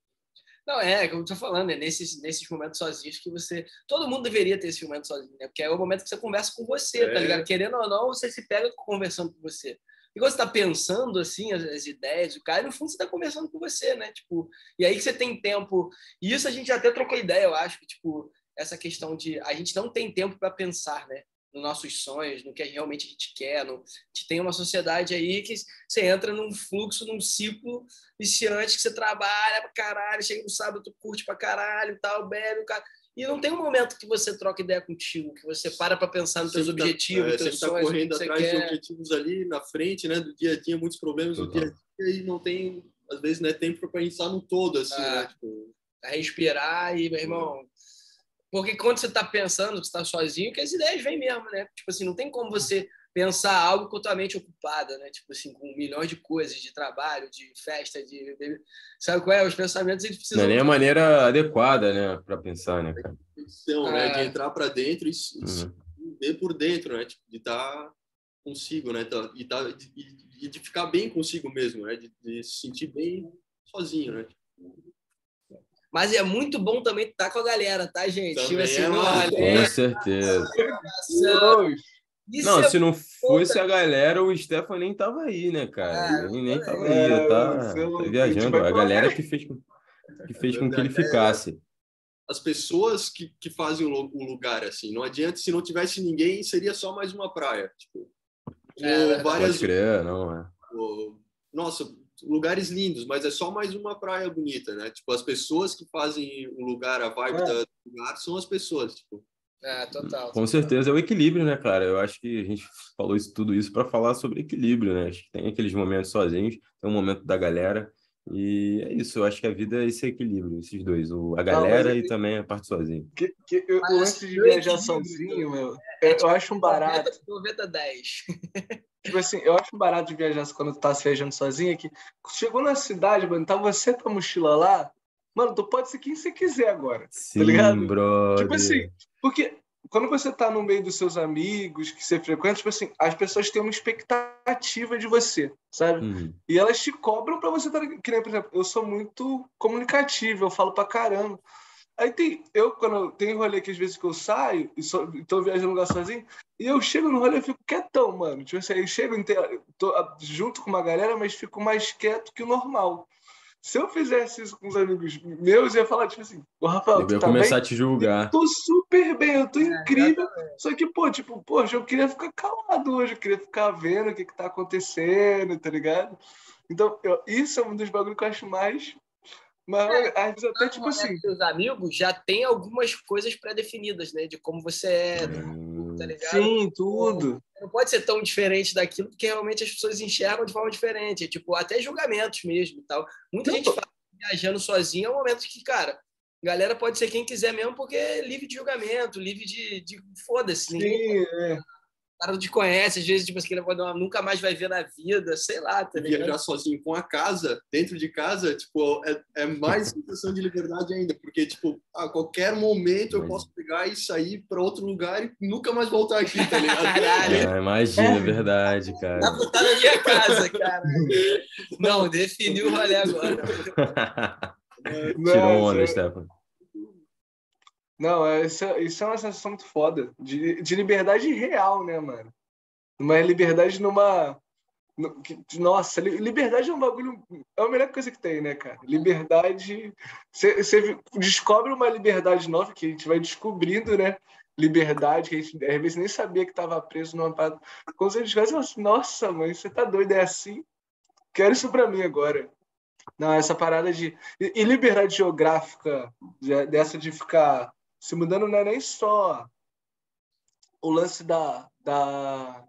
Não, é, como eu tô falando, é nesses, nesses momentos sozinhos que você... Todo mundo deveria ter esse momento sozinho, né? Porque é o momento que você conversa com você, É. tá ligado? Querendo ou não, você se pega conversando com você. E quando você tá pensando, assim, as, as ideias, o cara, no fundo, você tá conversando com você, né? Tipo, e aí que você tem tempo... E isso a gente até trocou ideia, eu acho, que, tipo, essa questão de... A gente não tem tempo para pensar, né? Nos nossos sonhos, no que realmente a gente quer. No... A gente tem uma sociedade aí que você entra num fluxo, num ciclo viciante, que você trabalha pra caralho, chega no sábado, tu curte pra caralho, tal, bebe, o cara... E não tem um momento que você troca ideia contigo, que você para pra pensar nos teus Sempre tá- objetivos, é, teus sempre tá sonhos, correndo o que você atrás de quer. objetivos ali na frente, né, do dia a dia, muitos problemas do Total. dia a dia, e não tem, às vezes, né, tempo para pensar no todo, assim, Ah. né, tipo... A respirar e, meu irmão... Porque quando você tá pensando, você tá sozinho, que as ideias vêm mesmo, né? Tipo assim, não tem como você pensar algo com a tua mente ocupada, né? Tipo assim, com milhões de coisas, de trabalho, de festa, de... Sabe qual é? Os pensamentos, eles Não precisam... é nem a maneira adequada, né, para pensar, né, cara? Então, né, de Ah. entrar para dentro e, e Uhum. ver por dentro, né, tipo, de estar consigo, né, tá, e, tá, e, e de ficar bem consigo mesmo, né, de, de se sentir bem sozinho, né. Mas é muito bom também estar com a galera, tá, gente? Também Tipo assim, é no massa. rolê, Com certeza. ação. Isso Não, é se não bom fosse a galera, o Stefan nem tava aí, né, cara? Ah, Nem, nem tava É, aí, tá, você tá não- a gente viajando. vai A pra- galera que fez com que, fez com que ele ficasse. As pessoas que, que fazem o lu- o lugar, assim, não adianta, se não tivesse ninguém, seria só mais uma praia, tipo, É, ou verdade. várias, Pode crer, não é. ou- nossa, lugares lindos, mas é só mais uma praia bonita, né, tipo, as pessoas que fazem o lugar, a vibe É. da- do lugar são as pessoas, tipo. É, total. Com certeza é o equilíbrio, né, cara? Eu acho que a gente falou isso, tudo isso para falar sobre equilíbrio, né? Acho que tem aqueles momentos sozinhos, tem um momento da galera, e é isso. Eu acho que a vida é esse equilíbrio, esses dois, o, a galera mas e também a parte sozinha. Que, que eu- o Mas lance de o viajar equilíbrio, sozinho, meu, eu, É, tipo, eu acho um barato. noventa, dez. Tipo assim, eu acho um barato de viajar quando tu tá viajando sozinha, que chegou na cidade, mano, tá você com a mochila lá, mano, tu pode ser quem você quiser agora, tá Sim, ligado? Tipo assim, brother. porque quando você tá no meio dos seus amigos, que você frequenta, tipo assim, as pessoas têm uma expectativa de você, sabe? Uhum. E elas te cobram pra você estar... Que nem, por exemplo, eu sou muito comunicativo, eu falo pra caramba. Aí tem, eu, quando eu, tem rolê que às vezes que eu saio e só, tô viajando um lugar sozinho, e eu chego no rolê e fico quietão, mano. Tipo assim, eu chego inte- tô, ah, junto com uma galera, mas fico mais quieto que o normal. Se eu fizesse isso com os amigos meus, eu ia falar, tipo assim, ô Rafael, Eu tu ia tá bem? começar a te Eu julgar. tô super bem, eu tô É, incrível. Só que, pô, tipo, poxa, eu queria ficar calado hoje, eu queria ficar vendo o que que tá acontecendo, tá ligado? Então, eu- isso é um dos bagulhos que eu acho mais. Mas às vezes até, Tá no tipo rolê assim, com seus amigos, já tem algumas coisas pré-definidas, né? De como você é, tá Hum, ligado? sim, tudo. Não pode ser tão diferente daquilo, porque realmente as pessoas enxergam de forma diferente. Tipo, até julgamentos mesmo e tal. Muita Não, gente fala que viajando sozinho é um momento que, cara, a galera pode ser quem quiser mesmo, porque é livre de julgamento, livre de, de foda-se. Ninguém sim, é. cara não te conhece, às vezes, tipo assim, nunca mais vai ver na vida, sei lá, tá E ligado? viajar sozinho com a casa, dentro de casa, tipo, é, é mais sensação de liberdade ainda, porque, tipo, a qualquer momento eu Imagina. posso pegar e sair para outro lugar e nunca mais voltar aqui, tá ligado? Caralho, Ah, imagina, é verdade, dá cara. pra estar na minha casa, cara. Não, definiu o rolê agora. Tirou Não, isso onda, é, Stefan. não, é, isso, é, isso é uma sensação muito foda. De, de liberdade real, né, mano? Uma liberdade numa. no- que- Nossa, li- liberdade é um bagulho. É a melhor coisa que tem, né, cara? Liberdade. Você descobre uma liberdade nova que a gente vai descobrindo, né? Liberdade, que a gente às vezes nem sabia que estava preso numa parada. Quando você descobre, você fala assim, nossa, mãe, você tá doido, é assim? Quero isso pra mim agora. Não, essa parada de. E, e liberdade geográfica, de- dessa de ficar se mudando, não é nem só o lance da, da,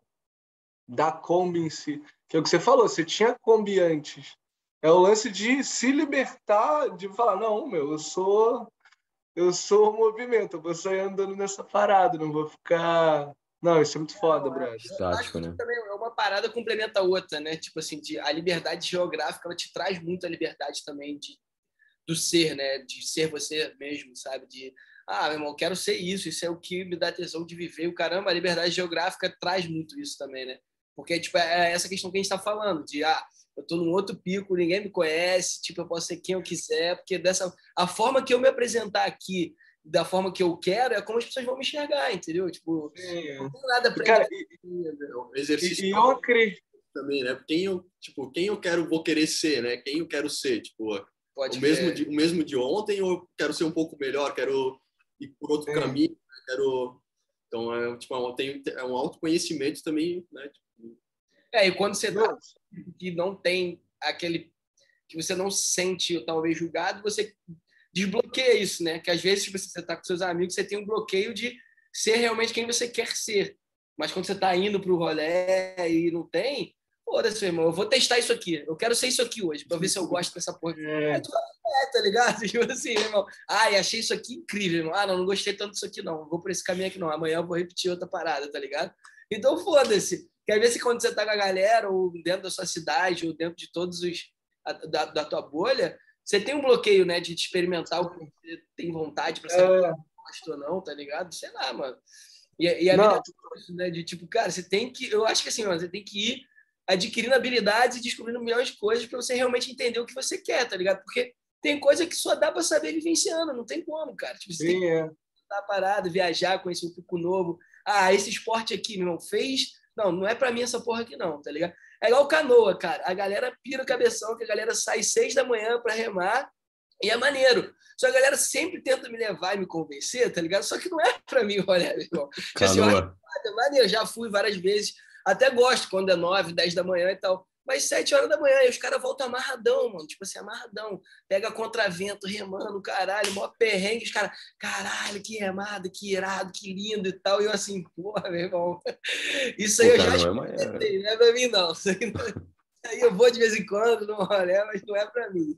da Kombi em si, que é o que você falou, você tinha Kombi antes. É o lance de se libertar, de falar, não, meu, eu sou. Eu sou o movimento, eu vou sair andando nessa parada, não vou ficar. Não, isso é muito foda, brother. Eu acho Estático, que né? também é uma parada complementa a outra, né? Tipo assim, de, a liberdade geográfica, ela te traz muito a liberdade também de, do ser, né? De ser você mesmo, sabe? De, ah, meu irmão, eu quero ser isso, isso é o que me dá tesão de viver. O caramba, a liberdade geográfica traz muito isso também, né? Porque, tipo, é essa questão que a gente tá falando, de, ah, eu tô num outro pico, ninguém me conhece, tipo, eu posso ser quem eu quiser, porque dessa, a forma que eu me apresentar aqui, da forma que eu quero, é como as pessoas vão me enxergar, entendeu? Tipo, não Sim. tem nada Cara, e, pré-definido. É um e, exercício e eu acredito. também, né? Quem eu, tipo, quem eu quero, vou querer ser, né? Quem eu quero ser, tipo, o Pode mesmo crer. de, o mesmo de ontem ou eu quero ser um pouco melhor, quero ir por outro caminho, né? Quero... Então, é, tipo, é um, tem, é um autoconhecimento também, né? É, e quando você tá Não, que não tem aquele que você não se sente talvez julgado, você desbloqueia isso, né? Que às vezes tipo, você tá com seus amigos, você tem um bloqueio de ser realmente quem você quer ser. Mas quando você tá indo pro rolê e não tem, foda-se, irmão, eu vou testar isso aqui. Eu quero ser isso aqui hoje, pra ver se eu gosto dessa porra. Aí é, tu é, tá ligado? Tipo assim, irmão. Ai, achei isso aqui incrível, irmão. Ah, não, não gostei tanto disso aqui, não. Vou por esse caminho aqui, não. Amanhã eu vou repetir outra parada, tá ligado? Então, foda-se. Que às vezes quando você tá com a galera, ou dentro da sua cidade, ou dentro de todos os a, da, da tua bolha, você tem um bloqueio, né, de experimentar o que você tem vontade para saber se é, gosta ou não, tá ligado? Sei lá, mano. E, e a vida não, é isso, né, de tipo, cara, você tem que, eu acho que assim, mano, você tem que ir adquirindo habilidades e descobrindo milhões de coisas para você realmente entender o que você quer, tá ligado? Porque tem coisa que só dá para saber vivenciando, não tem como, cara. Tipo, você tem que sim, é. estar parado, viajar, conhecer um pouco novo. Ah, esse esporte aqui, meu irmão, fez. Não, não é para mim essa porra aqui, não, tá ligado? É igual canoa, cara. A galera pira o cabeção, que a galera sai seis da manhã para remar e é maneiro. Só que a galera sempre tenta me levar e me convencer, tá ligado? Só que não é para mim, olha, meu irmão. Tipo assim, eu acho Canoa. é maneiro, já fui várias vezes. Até gosto quando é nove, dez da manhã e tal. Mas sete horas da manhã, e os caras voltam amarradão, mano. Tipo assim, amarradão. Pega contravento, remando, caralho, mó perrengue. Os caras, caralho, que remado, que irado, que lindo e tal. E eu assim, porra, meu irmão. Isso aí Pô, eu já canoa é maneiro. experimentei, não é pra mim, não. Isso aí, não... Isso aí eu vou de vez em quando no rolê, mas não é pra mim.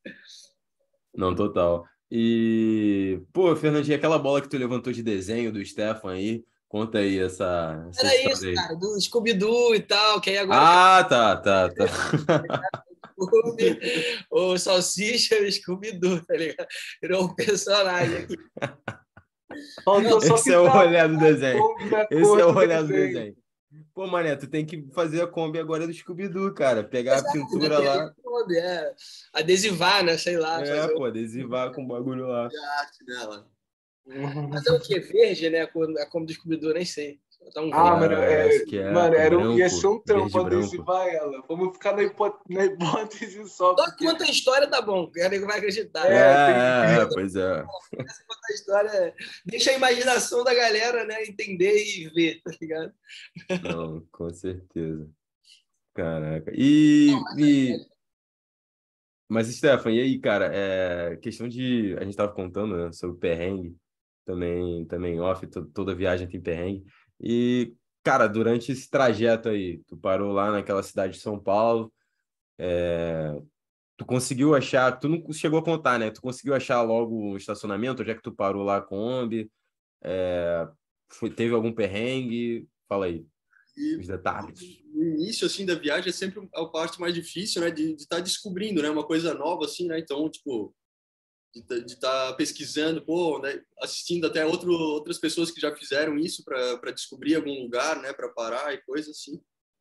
Não, total. E, pô, Fernandinho, aquela bola que tu levantou de desenho do Stefan aí, Conta aí essa, essa Era isso, história aí. cara, do Scooby-Doo e tal, que aí agora Ah, tá, tá, tá. Scooby, o Salsicha e o Scooby-Doo, tá ligado? Virou um personagem aqui. Faltou só Esse é o pintar rolê do desenho. Kombi na Esse cor é o do rolê do desenho. desenho. Pô, mané, tu tem que fazer a Kombi agora do Scooby-Doo, cara. Pegar a Exato, pintura tem lá. Kombi, é. Adesivar, né? Sei lá. É, Fazer, pô, adesivar com o bagulho lá. A arte dela. fazer o quê? Verde, né? A Kombi do Scooby-Doo, nem sei. Botar um Ah, verde. mano, É, é, acho que é mano era, um- ia branco, ser um trampo verde e branco. adesivar ela. Vamos ficar na, hipó- na hipótese só, Só porque conta a história, tá bom. O nego vai acreditar. É, É, tem- é, é, pois é. Conta a história. Deixa a imaginação da galera, né? Entender e ver, tá ligado? Não, com certeza. Caraca. E, e... Mas, Stefan, e aí, cara? É... Questão de... A gente tava contando, né, sobre perrengue. Também, também off, to- toda viagem tem perrengue. E, cara, durante esse trajeto aí, tu parou lá naquela cidade de São Paulo, é, tu conseguiu achar, tu não chegou a contar, né? Tu conseguiu achar logo um estacionamento, já que tu parou lá com a Kombi, é, foi, teve algum perrengue? Fala aí, E os detalhes. no início, assim, da viagem é sempre a parte mais difícil, né? De estar descobrindo, né? Uma coisa nova, assim, né? Então, tipo, de estar pesquisando, pô, né? Assistindo até outro, outras pessoas que já fizeram isso para descobrir algum lugar, né? Para parar e coisa assim.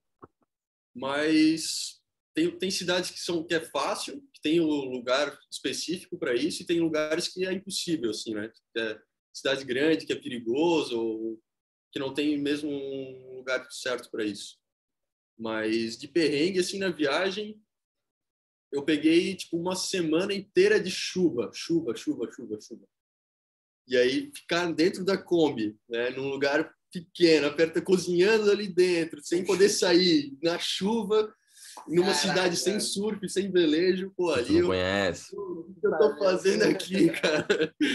Mas tem, tem cidades que são que é fácil, que tem o um lugar específico para isso, e tem lugares que é impossível, assim, né? É cidade grande que é perigoso, ou que não tem mesmo um lugar certo para isso. Mas de perrengue, assim, na viagem, eu peguei, tipo, uma semana inteira de chuva, chuva, chuva, chuva, chuva. E aí, ficar dentro da Kombi, né, num lugar pequeno, aperta, cozinhando ali dentro, sem poder sair, na chuva, numa Caraca, cidade sem surf, sem velejo, pô, Tu ali não eu... conhece? O que eu tô fazendo aqui, cara?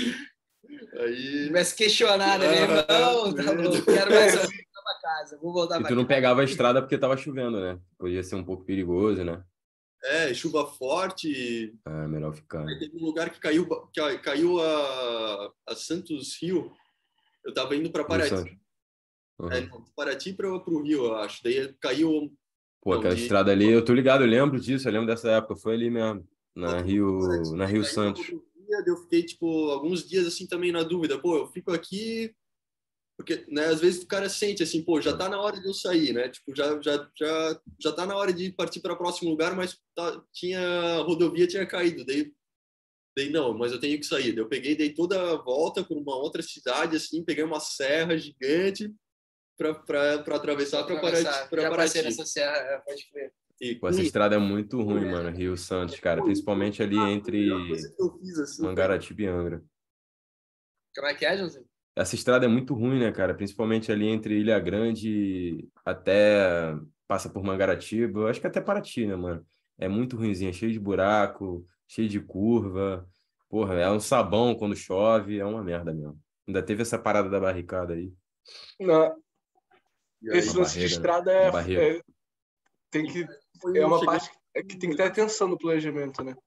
Aí... Vai se questionar, né, meu irmão? Tá louco, quero mais voltar pra casa, vou voltar E pra tu não casa. pegava a estrada porque tava chovendo, né? Podia ser um pouco perigoso, né? É, chuva forte. Ah, melhor ficar. Aí teve um lugar que caiu, que caiu a, a Santos Rio. Eu tava indo para Rio Paraty. Santos. Uhum. É, não, Paraty para o Rio, eu acho. Daí caiu. Pô, não, aquela de, estrada ali, eu tô ligado, eu lembro disso, eu lembro dessa época, foi ali mesmo, na Rio, Paraty, na daí Rio caiu Santos. rodovia, daí eu fiquei, tipo, alguns dias assim também na dúvida. Pô, eu fico aqui. Porque, né, às vezes o cara sente assim, pô, já tá na hora de eu sair, né? Tipo, já, já, já, já tá na hora de partir para o próximo lugar, mas tá, tinha, a rodovia tinha caído. Daí, daí, não, mas eu tenho que sair. Daí eu peguei, dei toda a volta por uma outra cidade, assim, peguei uma serra gigante para atravessar para Paraty. Pra Já passei Paraty. nessa serra, é, pode crer. E, Pô, essa estrada é muito ruim, mano, Rio Santos, cara, principalmente ali entre a melhor coisa que eu fiz, assim, foi- Mangaratiba e Angra. Como é que é, Joãozinho? Essa estrada é muito ruim, né, cara? Principalmente ali entre Ilha Grande até passa por Mangaratiba, eu acho que até Paraty, né, mano? É muito ruimzinha, cheio de buraco, cheio de curva. Porra, é um sabão quando chove, é uma merda mesmo. Ainda teve essa parada da barricada aí. não, E aí, esse Uma lance de barreira, né? estrada Uma é, barreira. é- tem que, foi- é uma cheguei- parte que, que tem que ter atenção no planejamento, né?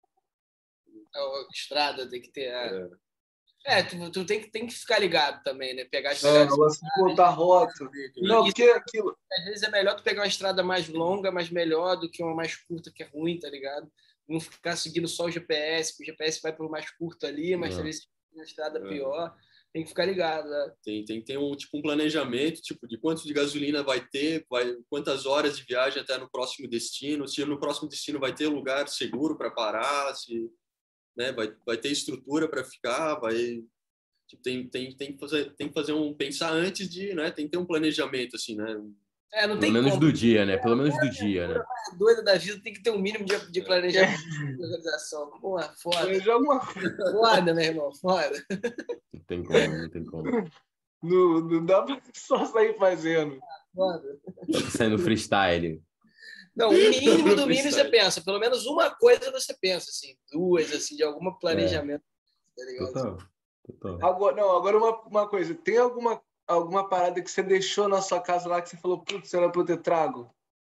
A estrada tem que ter. É, É. é tu, tu tem, que, tem que ficar ligado também, né? Pegar as É, pegadas. o lance de contar a rota. Não, porque aquilo. Às vezes é melhor tu pegar uma estrada mais longa, mas melhor do que uma mais curta, que é ruim, tá ligado? Não ficar seguindo só o G P S, porque o G P S vai pelo mais curto ali, mas É. talvez seja uma estrada É. pior. Tem que ficar ligado, né? Tem, tem que ter um, tipo, um planejamento, tipo, de quanto de gasolina vai ter, vai, quantas horas de viagem até no próximo destino, se no próximo destino vai ter lugar seguro para parar, se, né, vai, vai ter estrutura para ficar, vai... Tipo, tem, tem, tem, que fazer, tem que fazer um... Pensar antes de, né? Tem que ter um planejamento, assim, né? É, não Pelo tem menos como. do dia, né? Pelo menos do dia, né? A doida da vida tem que ter um mínimo de, de planejamento de organização. Porra, foda. Planejar alguma Foda, meu irmão, foda. Não tem como, não tem como. Não, não dá pra só sair fazendo. Foda. Tá saindo freestyle. Não, o mínimo do mínimo você pensa. Pelo menos uma coisa você pensa, assim. Duas, assim, de algum planejamento. Tá ligado? Total, total. Agora, não, agora uma, uma coisa. Tem alguma, alguma parada que você deixou na sua casa lá que você falou, putz, era pra eu ter trago?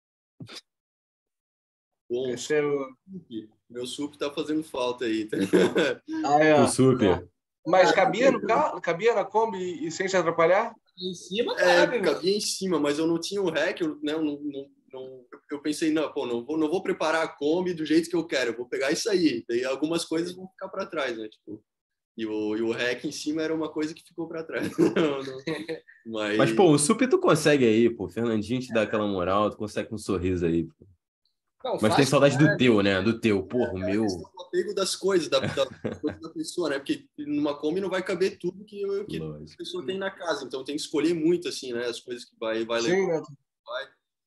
Bom, Esse é o... meu sup tá fazendo falta aí. Ah, é. O super. Mas cabia no carro? Cabia na Kombi e sem te atrapalhar? Em cima, É, cabe, mano. cabia em cima, mas eu não tinha o rack, eu, né, eu, não, não, não, eu pensei, não, pô, não vou, não vou preparar a Kombi do jeito que eu quero, eu vou pegar isso aí. Daí algumas coisas vão ficar para trás, né? Tipo, e o, e o rack em cima era uma coisa que ficou para trás. Não, não. Mas... Mas, pô, o Sup tu consegue aí, pô. Fernandinho te dá aquela moral, tu consegue com um sorriso aí, pô. Não, Mas tem fácil, saudade do né? teu, né? Do teu, porra, o meu. o apego das coisas, da, da, das coisas da pessoa, né? Porque numa Kombi não vai caber tudo que, eu, que a Lógico. pessoa tem na casa. Então tem que escolher muito, assim, né? As coisas que vai, vai levar. Sim, né? Vai.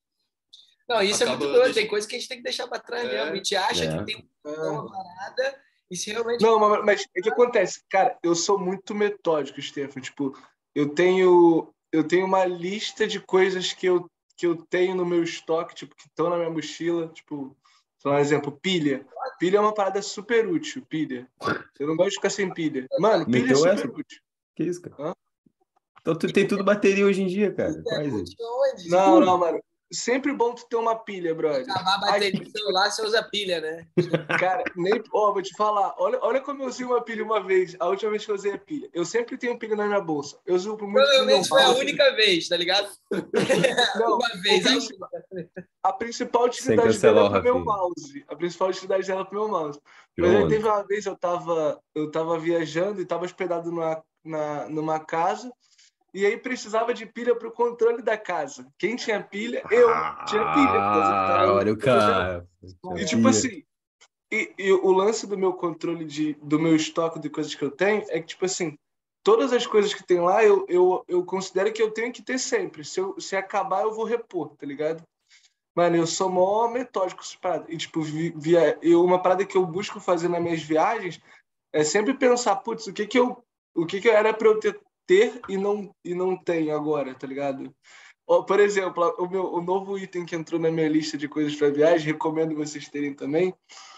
Não, isso é Acaba muito doido. deixando- Tem coisa que a gente tem que deixar pra trás É. mesmo. A gente acha É. que tem É. uma parada e se realmente. Não, mas, mas o que acontece? Cara, eu sou muito metódico, Stefan. Tipo, eu tenho, eu tenho uma lista de coisas que eu, que eu tenho no meu estoque, tipo, que estão na minha mochila. Tipo, só um exemplo, pilha. Pilha é uma parada super útil, pilha. Eu não gosto de ficar sem pilha. Mano, pilha é Meteu super essa? útil. Que isso, cara? Hã? Então tu tem tudo bateria hoje em dia, cara. Quase. Onde? Não, não, mano. Sempre bom tu ter uma pilha, brother. Acabar a bateria Aqui, do celular, você usa pilha, né? cara, nem. Ó, vou te falar. Olha, olha como eu usei uma pilha uma vez. A última vez que eu usei a pilha. Eu sempre tenho pilha na minha bolsa. Eu uso muito pro meu Provavelmente foi a mouse. única vez, tá ligado? Não, Uma vez. o a princi- única. a principal Sem utilidade dela cancelar é o pro meu Rafinha. mouse. A principal utilidade dela é pro meu mouse. Tirou Mas aí onda. teve uma vez eu tava, eu tava viajando e tava hospedado numa, na, numa casa. E aí precisava de pilha pro controle da casa. Quem tinha pilha? Eu tinha pilha. Por causa que Ah, tava olha o cara. E tipo assim, e, e o lance do meu controle de, do meu estoque de coisas que eu tenho é que, tipo assim, todas as coisas que tem lá eu, eu, eu considero que eu tenho que ter sempre. Se, eu, se acabar, eu vou repor, tá ligado? Mano, eu sou mó metódico com essas paradas. E, tipo, vi- via, eu, uma parada que eu busco fazer nas minhas viagens é sempre pensar, putz, o que que eu, o que que era pra eu ter, ter e não, e não tenho agora, tá ligado? Ó, por exemplo, o, meu, o novo item que entrou na minha lista de coisas para viagem, recomendo vocês terem também,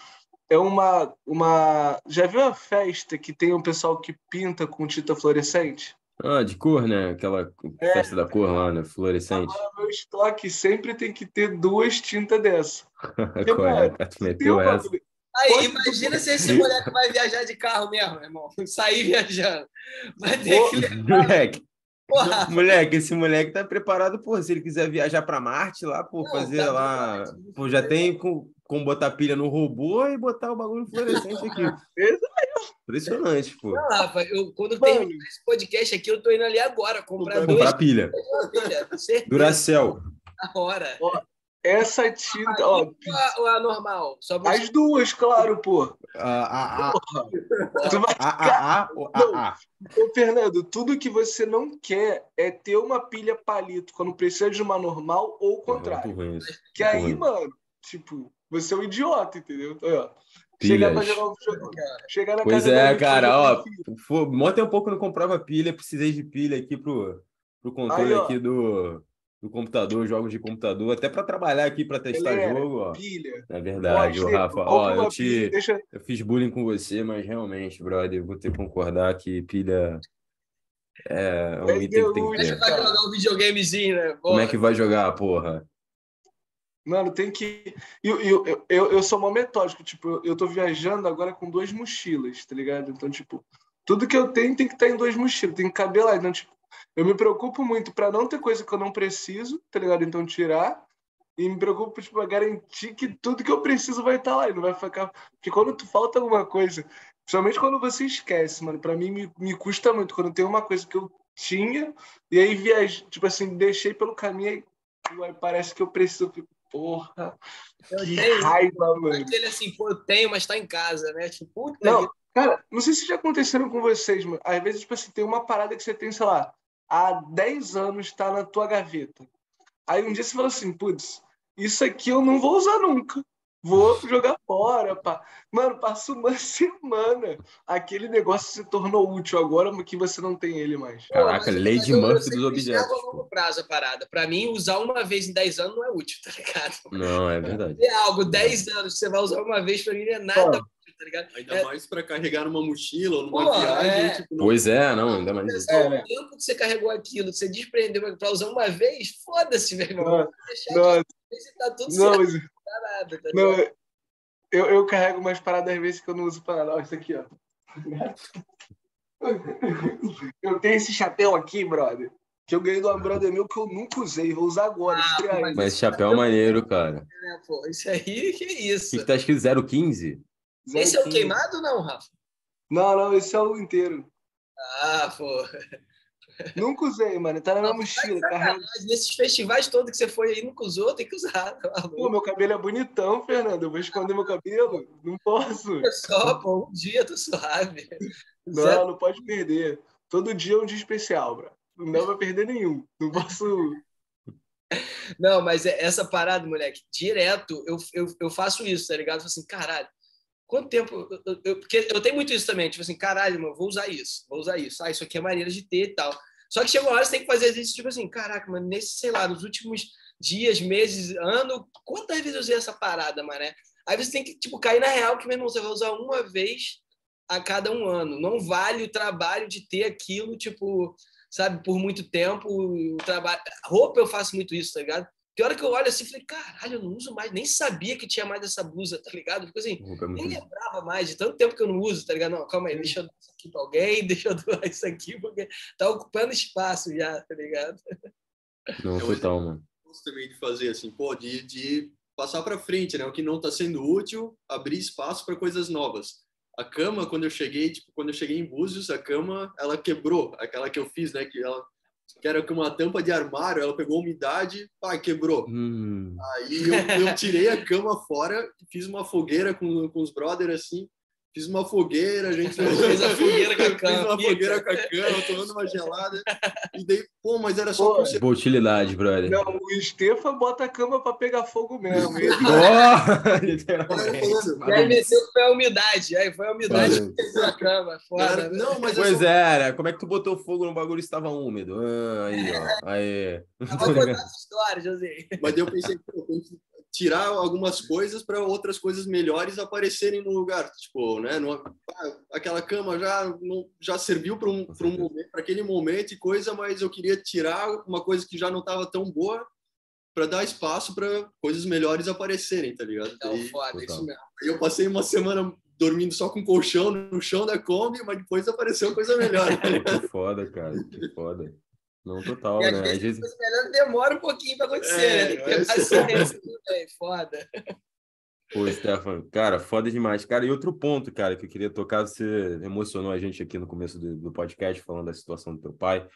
é uma, uma... Já viu a festa que tem um pessoal que pinta com tinta fluorescente? Ah, de cor, né? Aquela É, festa da cor lá, né? Fluorescente. agora meu estoque sempre tem que ter duas tintas dessa. Porque, Qual é? mano, Tu se tem meteu um essa? bagulho... Aí, Pode- imagina se esse moleque vai viajar de carro mesmo, irmão. Sair viajando. Vai ter Ô, que levar. Moleque, Porra, moleque, esse moleque tá preparado, pô, se ele quiser viajar pra Marte lá, pô, não, fazer tá lá, tudo pô, já tem com, com botar pilha no robô e botar o bagulho fluorescente aqui. Impressionante, pô. Não, Rafa, eu, quando Mano, terminar esse podcast aqui, eu tô indo ali agora comprar Comprar dois Comprar pilha. uma pilha, com certeza, Duracell. na hora. ó, essa tinta, ó, Ou a, ou a normal? Só pra... as duas, claro, pô. A, a, a, Porra, tu vai a, ficar... a, a, ou Não, a, a. ô, Fernando, tudo que você não quer é ter uma pilha palito quando precisa de uma normal ou o Porra, muito contrário. ruim isso. Que Muito aí, ruim. mano, tipo, você é um idiota, entendeu? Então, ó, chegar pra Pilhas. jogar um jogo, chegar na Pois casa da é, gente pra cara, jogar ó, FIFA. pô, mó tem um pouco que eu não comprava pilha, precisei de pilha aqui pro, pro controle Aí, ó, aqui do, do computador, jogos de computador, até para trabalhar aqui para testar galera, jogo, ó. pilha. É Ó, verdade, ô Estevam, Rafa, compra ó, eu uma pilha e te deixa. eu fiz bullying com você, mas realmente, brother, vou ter que concordar que pilha é um Vai item ver que tem que luxo, Deixa ter. pra cara. jogar um videogamezinho, né? Como é Porra. que vai jogar, porra? Mano, tem que. Eu, eu, eu, eu, eu sou mó metódico, tipo, eu, eu tô viajando agora com duas mochilas, tá ligado? Então, tipo, tudo que eu tenho tem que estar em duas mochilas, tem que caber lá. Então, tipo, eu me preocupo muito pra não ter coisa que eu não preciso, tá ligado? Então, tirar. E me preocupo, tipo, a garantir que tudo que eu preciso vai estar lá e não vai ficar. Porque quando tu falta alguma coisa, principalmente quando você esquece, mano, pra mim me, me custa muito. Quando tem uma coisa que eu tinha e aí viajei, tipo assim, deixei pelo caminho e aí parece que eu preciso. Eu fico, porra, Eu que tenho raiva, mano. aquele assim, pô, eu tenho, mas tá em casa, né? Tipo, puta Não, vida. cara, não sei se já aconteceram com vocês, mano. Às vezes, tipo assim, tem uma parada que você tem, sei lá, há dez anos tá na tua gaveta. Aí um dia você fala assim, putz, isso aqui eu não vou usar nunca. Vou jogar fora, pá. Mano, passa uma semana. Aquele negócio se tornou útil agora, mas que você não tem ele mais. Pô, Caraca, mas, lei mas de eu, eu Murphy dos sempre enxergo objetos, a longo pô. prazo a parada. Pra mim, usar uma vez em dez anos não é útil, tá ligado? Não, é verdade. É algo, dez anos, que você vai usar uma vez, pra mim não é nada Ó, útil, tá ligado? Ainda É, mais para carregar numa mochila ou numa Pô, viagem. é. Tipo, não... Pois é, não, ainda mais isso. pensar É, o né? tempo que você carregou aquilo, que você desprendeu pra usar uma vez, foda-se, meu irmão. Não, Vai deixar não, de vez e tá tudo não, certo, mas, não dá nada, tá não, ligado? eu, eu carrego umas paradas às vezes que eu não uso para nada. Ó, isso aqui, ó. Eu tenho esse chapéu aqui, brother. que eu ganhei de um brother meu que eu nunca usei. Vou usar agora, Ah, estrear mas ele. Mas esse chapéu é maneiro, cara. É, pô, isso aí, que O isso? que que tá escrito zero quinze? Esse é o zero quinze. queimado ou não, Rafa? Não, não, esse é o inteiro. Ah, pô. Nunca usei, mano. Tá na minha Não, mochila. tá Carrega. sacanagem. Nesses festivais todos que você foi aí, nunca usou, tem que usar. Tá Pô, maluco? meu cabelo é bonitão, Fernando. Eu vou esconder meu cabelo? Não posso. É só, pô, um dia tô suave. Zero. Não, não pode perder. Todo dia é um dia especial, bro. Não dá pra perder nenhum. Não posso. Não, mas é- essa parada, moleque, direto eu, eu, eu faço isso, tá ligado? Eu falo assim, caralho, quanto tempo. Eu, eu- eu- porque eu tenho muito isso também, tipo assim, caralho, mano, vou usar isso, vou usar isso. Ah, isso aqui é maneira de ter e tal. Só que chega uma hora você tem que fazer isso, tipo assim, caraca, mano, nesse, sei lá, nos últimos dias, meses, ano, quantas vezes eu usei essa parada, mané? Aí você tem que, tipo, cair na real que, meu irmão, você vai usar uma vez a cada um ano. Não vale o trabalho de ter aquilo, tipo, sabe, por muito tempo. O trabalho... Roupa eu faço muito isso, tá ligado? Tem hora que eu olho assim e falei, caralho, eu não uso mais, nem sabia que tinha mais essa blusa, tá ligado? Fico assim, Roupa é muito- nem lembrava mais, de tanto tempo que eu não uso, tá ligado? Não, calma aí, deixa eu dar isso aqui pra alguém, deixa eu doar isso aqui, porque tá ocupando espaço já, tá ligado? Não, É um total, mano. gosto também de fazer assim, pô, de, de passar para frente, né? O que não está sendo útil, abrir espaço para coisas novas. A cama, quando eu cheguei, tipo, quando eu cheguei em Búzios, a cama, ela quebrou, aquela que eu fiz, né? Que ela que era com uma tampa de armário, ela pegou umidade, pá, quebrou. Hum. Aí eu, eu tirei a cama fora, fiz uma fogueira com, com os brothers assim, fiz uma fogueira, a gente Fez a fogueira com a fiz cama, uma fica. fogueira com a cama, tomando uma gelada. E daí, pô, mas era só Pô, por Boa utilidade, brother. Não, o Stefan bota a cama pra pegar fogo mesmo. Ele... Boa! Literalmente. E aí desceu que foi a umidade, aí foi a umidade Valeu. que fez a cama, foda, Galera, né? não, mas é Pois só é, né? Como é que tu botou fogo no bagulho e estava úmido? Ah, aí, ó. Aí. Eu vou contar essa história, José. Mas daí eu pensei, pô, tem que tirar algumas coisas para outras coisas melhores aparecerem no lugar. Tipo, né? Não, ah, aquela cama já, não, já serviu para um, pra um momento, para aquele momento e coisa, mas eu queria tirar uma coisa que já não estava tão boa para dar espaço para coisas melhores aparecerem, tá ligado? Então, Daí, foda, total. isso mesmo. aí eu passei uma semana dormindo só com colchão no chão da Kombi, mas depois apareceu coisa melhor. Pô, que foda, cara. Que foda. Não, total, E às né? vezes, Às vezes. coisa melhor demora um pouquinho para acontecer, É, né? Tem que ter mas- paciência também, foda. Pô, Stefan, cara, foda demais. Cara, e outro ponto, cara, que eu queria tocar, você emocionou a gente aqui no começo do, do podcast, falando da situação do teu pai.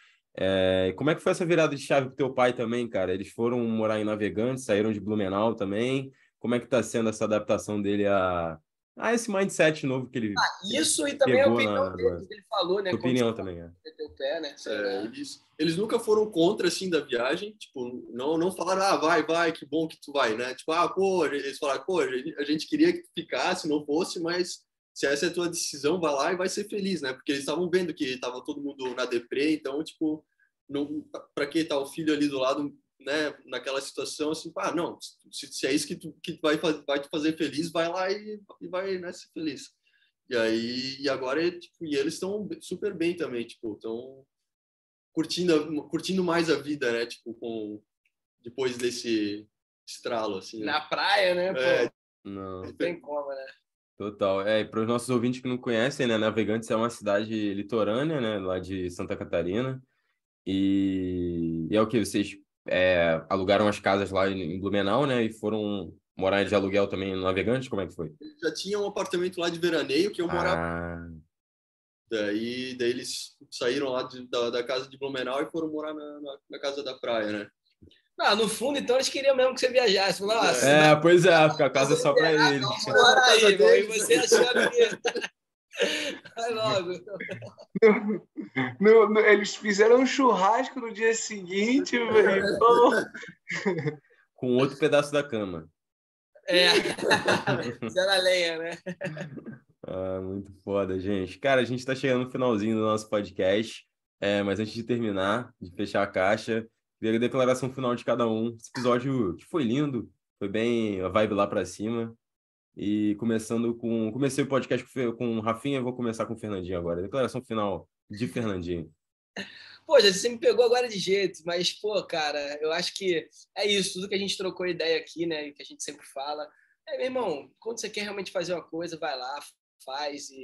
É, como é que foi essa virada de chave pro teu pai também, cara? Eles foram morar em Navegantes, saíram de Blumenau também. Como é que tá sendo essa adaptação dele a, a esse mindset novo que ele, que ele Isso e também a pegou opinião na, dele, na que ele falou, né? tua Quando opinião você também, é. meteu o pé, né? Sei É, lá. eles, eles nunca foram contra, assim, da viagem. Tipo, não, não falaram, ah, vai, vai, que bom que tu vai, né? Tipo, ah, pô, eles falaram, pô, a gente, a gente queria que tu ficasse, não fosse, mas se essa é a tua decisão, vai lá e vai ser feliz, né? Porque eles estavam vendo que tava todo mundo na deprê, então, tipo, não, pra que tá o filho ali do lado, né? Naquela situação, assim, ah, não, se, se é isso que, tu, que vai, vai te fazer feliz, vai lá e, e vai, né, ser feliz. E aí, e agora, tipo, e eles estão super bem também, tipo, estão curtindo, curtindo mais a vida, né? Tipo, com, depois desse estralo, assim. Né? Na praia, né? Pô, É, Não, não tem como, né? total. É, e para os nossos ouvintes que não conhecem, né, Navegantes é uma cidade litorânea, né, lá de Santa Catarina. E, e é o que vocês é, alugaram as casas lá em Blumenau, né, e foram morar de aluguel também em Navegantes? Como é que foi? já tinha um apartamento lá de veraneio que eu morava. Ah, Daí, daí eles saíram lá de, da, da casa de Blumenau e foram morar na, na, na casa da praia, né? Não, no fundo, então, eles queriam mesmo que você viajasse. Falaram, ah, você é, pois é, porque a casa é só para eles. vai morar aí, irmão. E você achando que... Vai logo. No- no- eles fizeram um churrasco no dia seguinte, velho. Falou. Com outro pedaço da cama. É. Fizeram a lenha, né? Ah, muito foda, gente. Cara, a gente tá chegando no finalzinho do nosso podcast, é, mas antes de terminar, de fechar a caixa, queria a declaração final de cada um. Esse episódio que foi lindo, foi bem a vibe lá pra cima. E começando com... Comecei o podcast com, Fe- com o Rafinha, vou começar com o Fernandinho agora. Declaração final de Fernandinho. Pô, já você me pegou agora de jeito, mas, pô, cara, eu acho que é isso, tudo que a gente trocou ideia aqui, né, que a gente sempre fala. É, meu irmão, quando você quer realmente fazer uma coisa, vai lá, faz e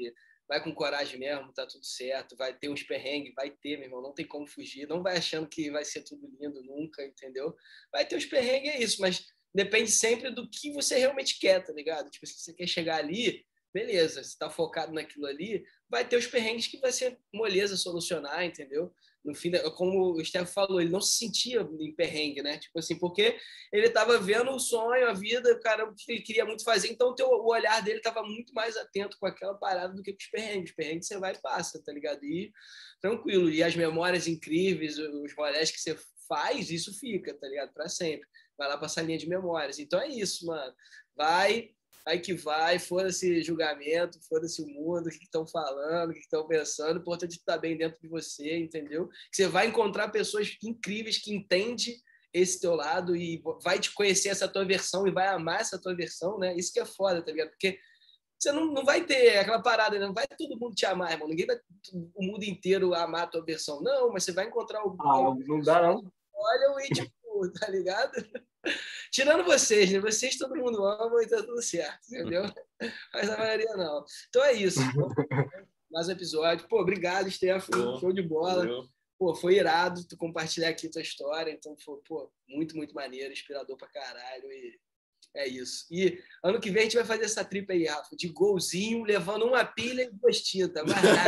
vai com coragem mesmo, tá tudo certo, vai ter uns perrengues, vai ter, meu irmão, não tem como fugir, não vai achando que vai ser tudo lindo nunca, entendeu? Vai ter uns perrengues, é isso, mas depende sempre do que você realmente quer, tá ligado? Tipo, se você quer chegar ali, beleza, você tá focado naquilo ali, vai ter os perrengues que vai ser moleza solucionar, entendeu? No fim, como o Steph falou, ele não se sentia em perrengue, né? Tipo assim, porque ele estava vendo o sonho, a vida, o cara que ele queria muito fazer, então o olhar dele estava muito mais atento com aquela parada do que com os perrengues. Os perrengues você vai e passa, tá ligado? E tranquilo. E as memórias incríveis, os rolês que você faz, isso fica, tá ligado? Para sempre. Vai lá passar linha de memórias. Então é isso, mano. Vai, vai que vai, foda-se julgamento, foda-se o mundo, o que estão falando, o que estão pensando, o importante é estar bem dentro de você, entendeu? Você vai encontrar pessoas incríveis que entendem esse teu lado e vai te conhecer essa tua versão e vai amar essa tua versão, né? Isso que é foda, tá ligado? Porque você não, não vai ter aquela parada, não vai todo mundo te amar, irmão. Ninguém vai o mundo inteiro amar a tua versão. Não, mas você vai encontrar o... Ah, não dá, não. Olha e tipo, tá ligado? Tirando vocês, né? Vocês todo mundo ama e tá tudo certo, entendeu? Mas a maioria não. Então é isso. Mais um episódio. Pô, obrigado, Stefano. Show de bola. Valeu. Pô, foi irado tu compartilhar aqui tua história. Então, foi, pô, muito, muito maneiro, inspirador pra caralho. E é isso. E ano que vem a gente vai fazer essa tripa aí, Rafa, de golzinho, levando uma pilha e duas tintas.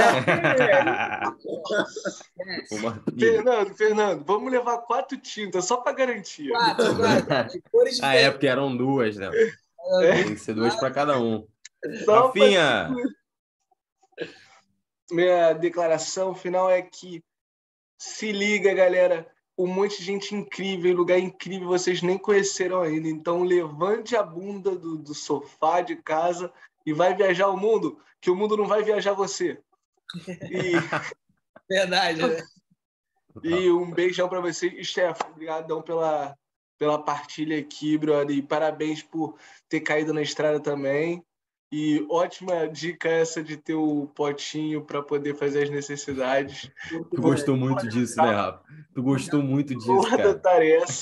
Fernando, Fernando, vamos levar quatro tintas, só para garantia. Quatro, quatro. Ah, é, porque eram duas, né? É. Tem que ser duas para cada um. Só Rafinha! Pra... Minha declaração final é que se liga, galera. Um monte de gente incrível, lugar incrível, vocês nem conheceram ainda. Então, levante a bunda do, do sofá de casa e vai viajar o mundo, que o mundo não vai viajar você. E... Verdade, né? E um beijão para você, Stefano. Obrigadão pela, pela partilha aqui, brother. E parabéns por ter caído na estrada também. E ótima dica essa de ter o potinho para poder fazer as necessidades. Tu gostou muito disso, né, Rafa? Tu gostou muito disso, cara. Vou adotar essa.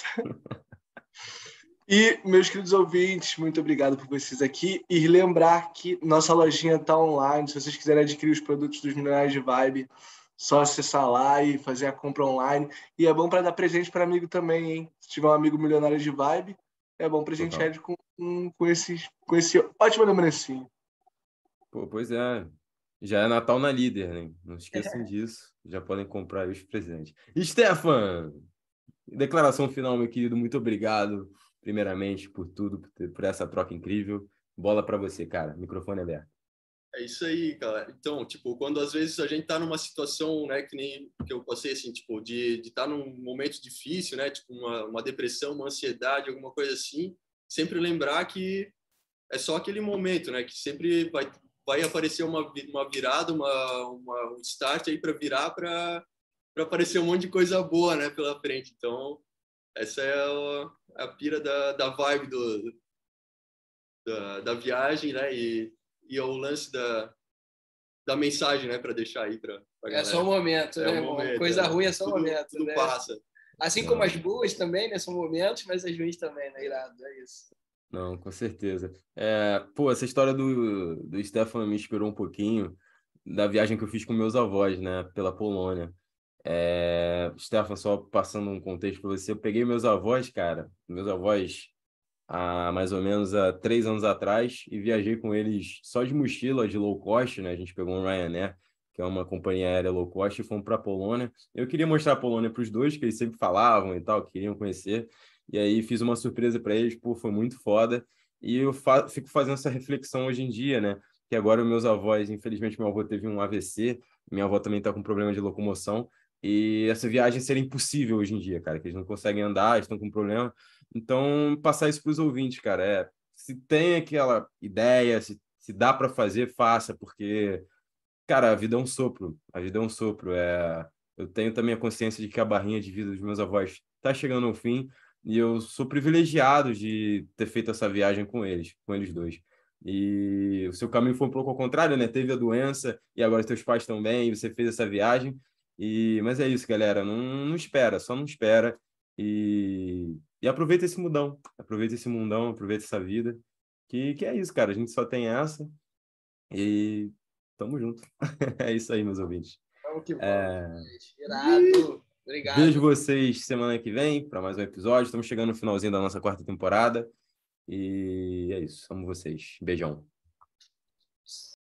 E, meus queridos ouvintes, muito obrigado por vocês aqui. E lembrar que nossa lojinha está online. Se vocês quiserem adquirir os produtos dos Milionários de Vibe, só acessar lá e fazer a compra online. E é bom para dar presente para amigo também, hein? Se tiver um amigo milionário de Vibe, é bom presentear ele com, com, com, esses, com esse ótimo lembrancinho. Pô, pois é. Já é Natal na Líder, né? Não esqueçam disso. Já podem comprar aí os presentes. Stefan, declaração final, meu querido. Muito obrigado, primeiramente, por tudo, por essa troca incrível. Bola para você, cara. Microfone aberto. É isso aí, cara. Então, tipo, quando às vezes a gente tá numa situação, né, que nem que eu passei, assim, tipo, de de tá num momento difícil, né, tipo, uma, uma depressão, uma ansiedade, alguma coisa assim, sempre lembrar que é só aquele momento, né, que sempre vai, vai aparecer uma, uma virada, uma, uma, um start aí para virar para para aparecer um monte de coisa boa, né, pela frente. Então, essa é a, a pira da, da vibe do, da, da viagem, né, e e o lance da, da mensagem, né, para deixar aí para a galera. É só um momento, é né, um irmão? momento, Coisa é. ruim é só um tudo, momento, tudo né? passa. Assim Não. como as boas também, né? São momentos, mas as ruins também, né? Irado, é isso. Não, com certeza. É, pô, essa história do, do Stefan me inspirou um pouquinho da viagem que eu fiz com meus avós, né, pela Polônia. É, Stefan, só passando um contexto para você, eu peguei meus avós, cara, meus avós há mais ou menos há três anos atrás e viajei com eles só de mochila, de low cost, né? A gente pegou um Ryanair, que é uma companhia aérea low cost, e fomos para a Polônia. Eu queria mostrar a Polônia para os dois, que eles sempre falavam e tal, queriam conhecer. E aí fiz uma surpresa para eles, pô, foi muito foda. E eu fa fico fazendo essa reflexão hoje em dia, né? Que agora meus avós, infelizmente meu avô teve um A V C, minha avó também está com problema de locomoção, e essa viagem seria impossível hoje em dia, cara, que eles não conseguem andar, estão com problema. Então, passar isso para os ouvintes, cara, é, se tem aquela ideia, se, se dá para fazer, faça, porque, cara, a vida é um sopro, a vida é um sopro, é... eu tenho também a consciência de que a barrinha de vida dos meus avós está chegando ao fim, e eu sou privilegiado de ter feito essa viagem com eles, com eles dois. E o seu caminho foi um pouco ao contrário, né? Teve a doença, e agora teus pais também, e você fez essa viagem, e... mas é isso, galera, não, não espera, só não espera, e... E aproveita esse mundão, aproveita esse mundão, aproveita essa vida, que, que é isso, cara, a gente só tem essa, e tamo junto. É isso aí, meus ouvintes. Vamos que vamos. É... Irado. Obrigado. Vejo vocês semana que vem para mais um episódio. Estamos chegando no finalzinho da nossa quarta temporada. E é isso. Amo vocês. Beijão.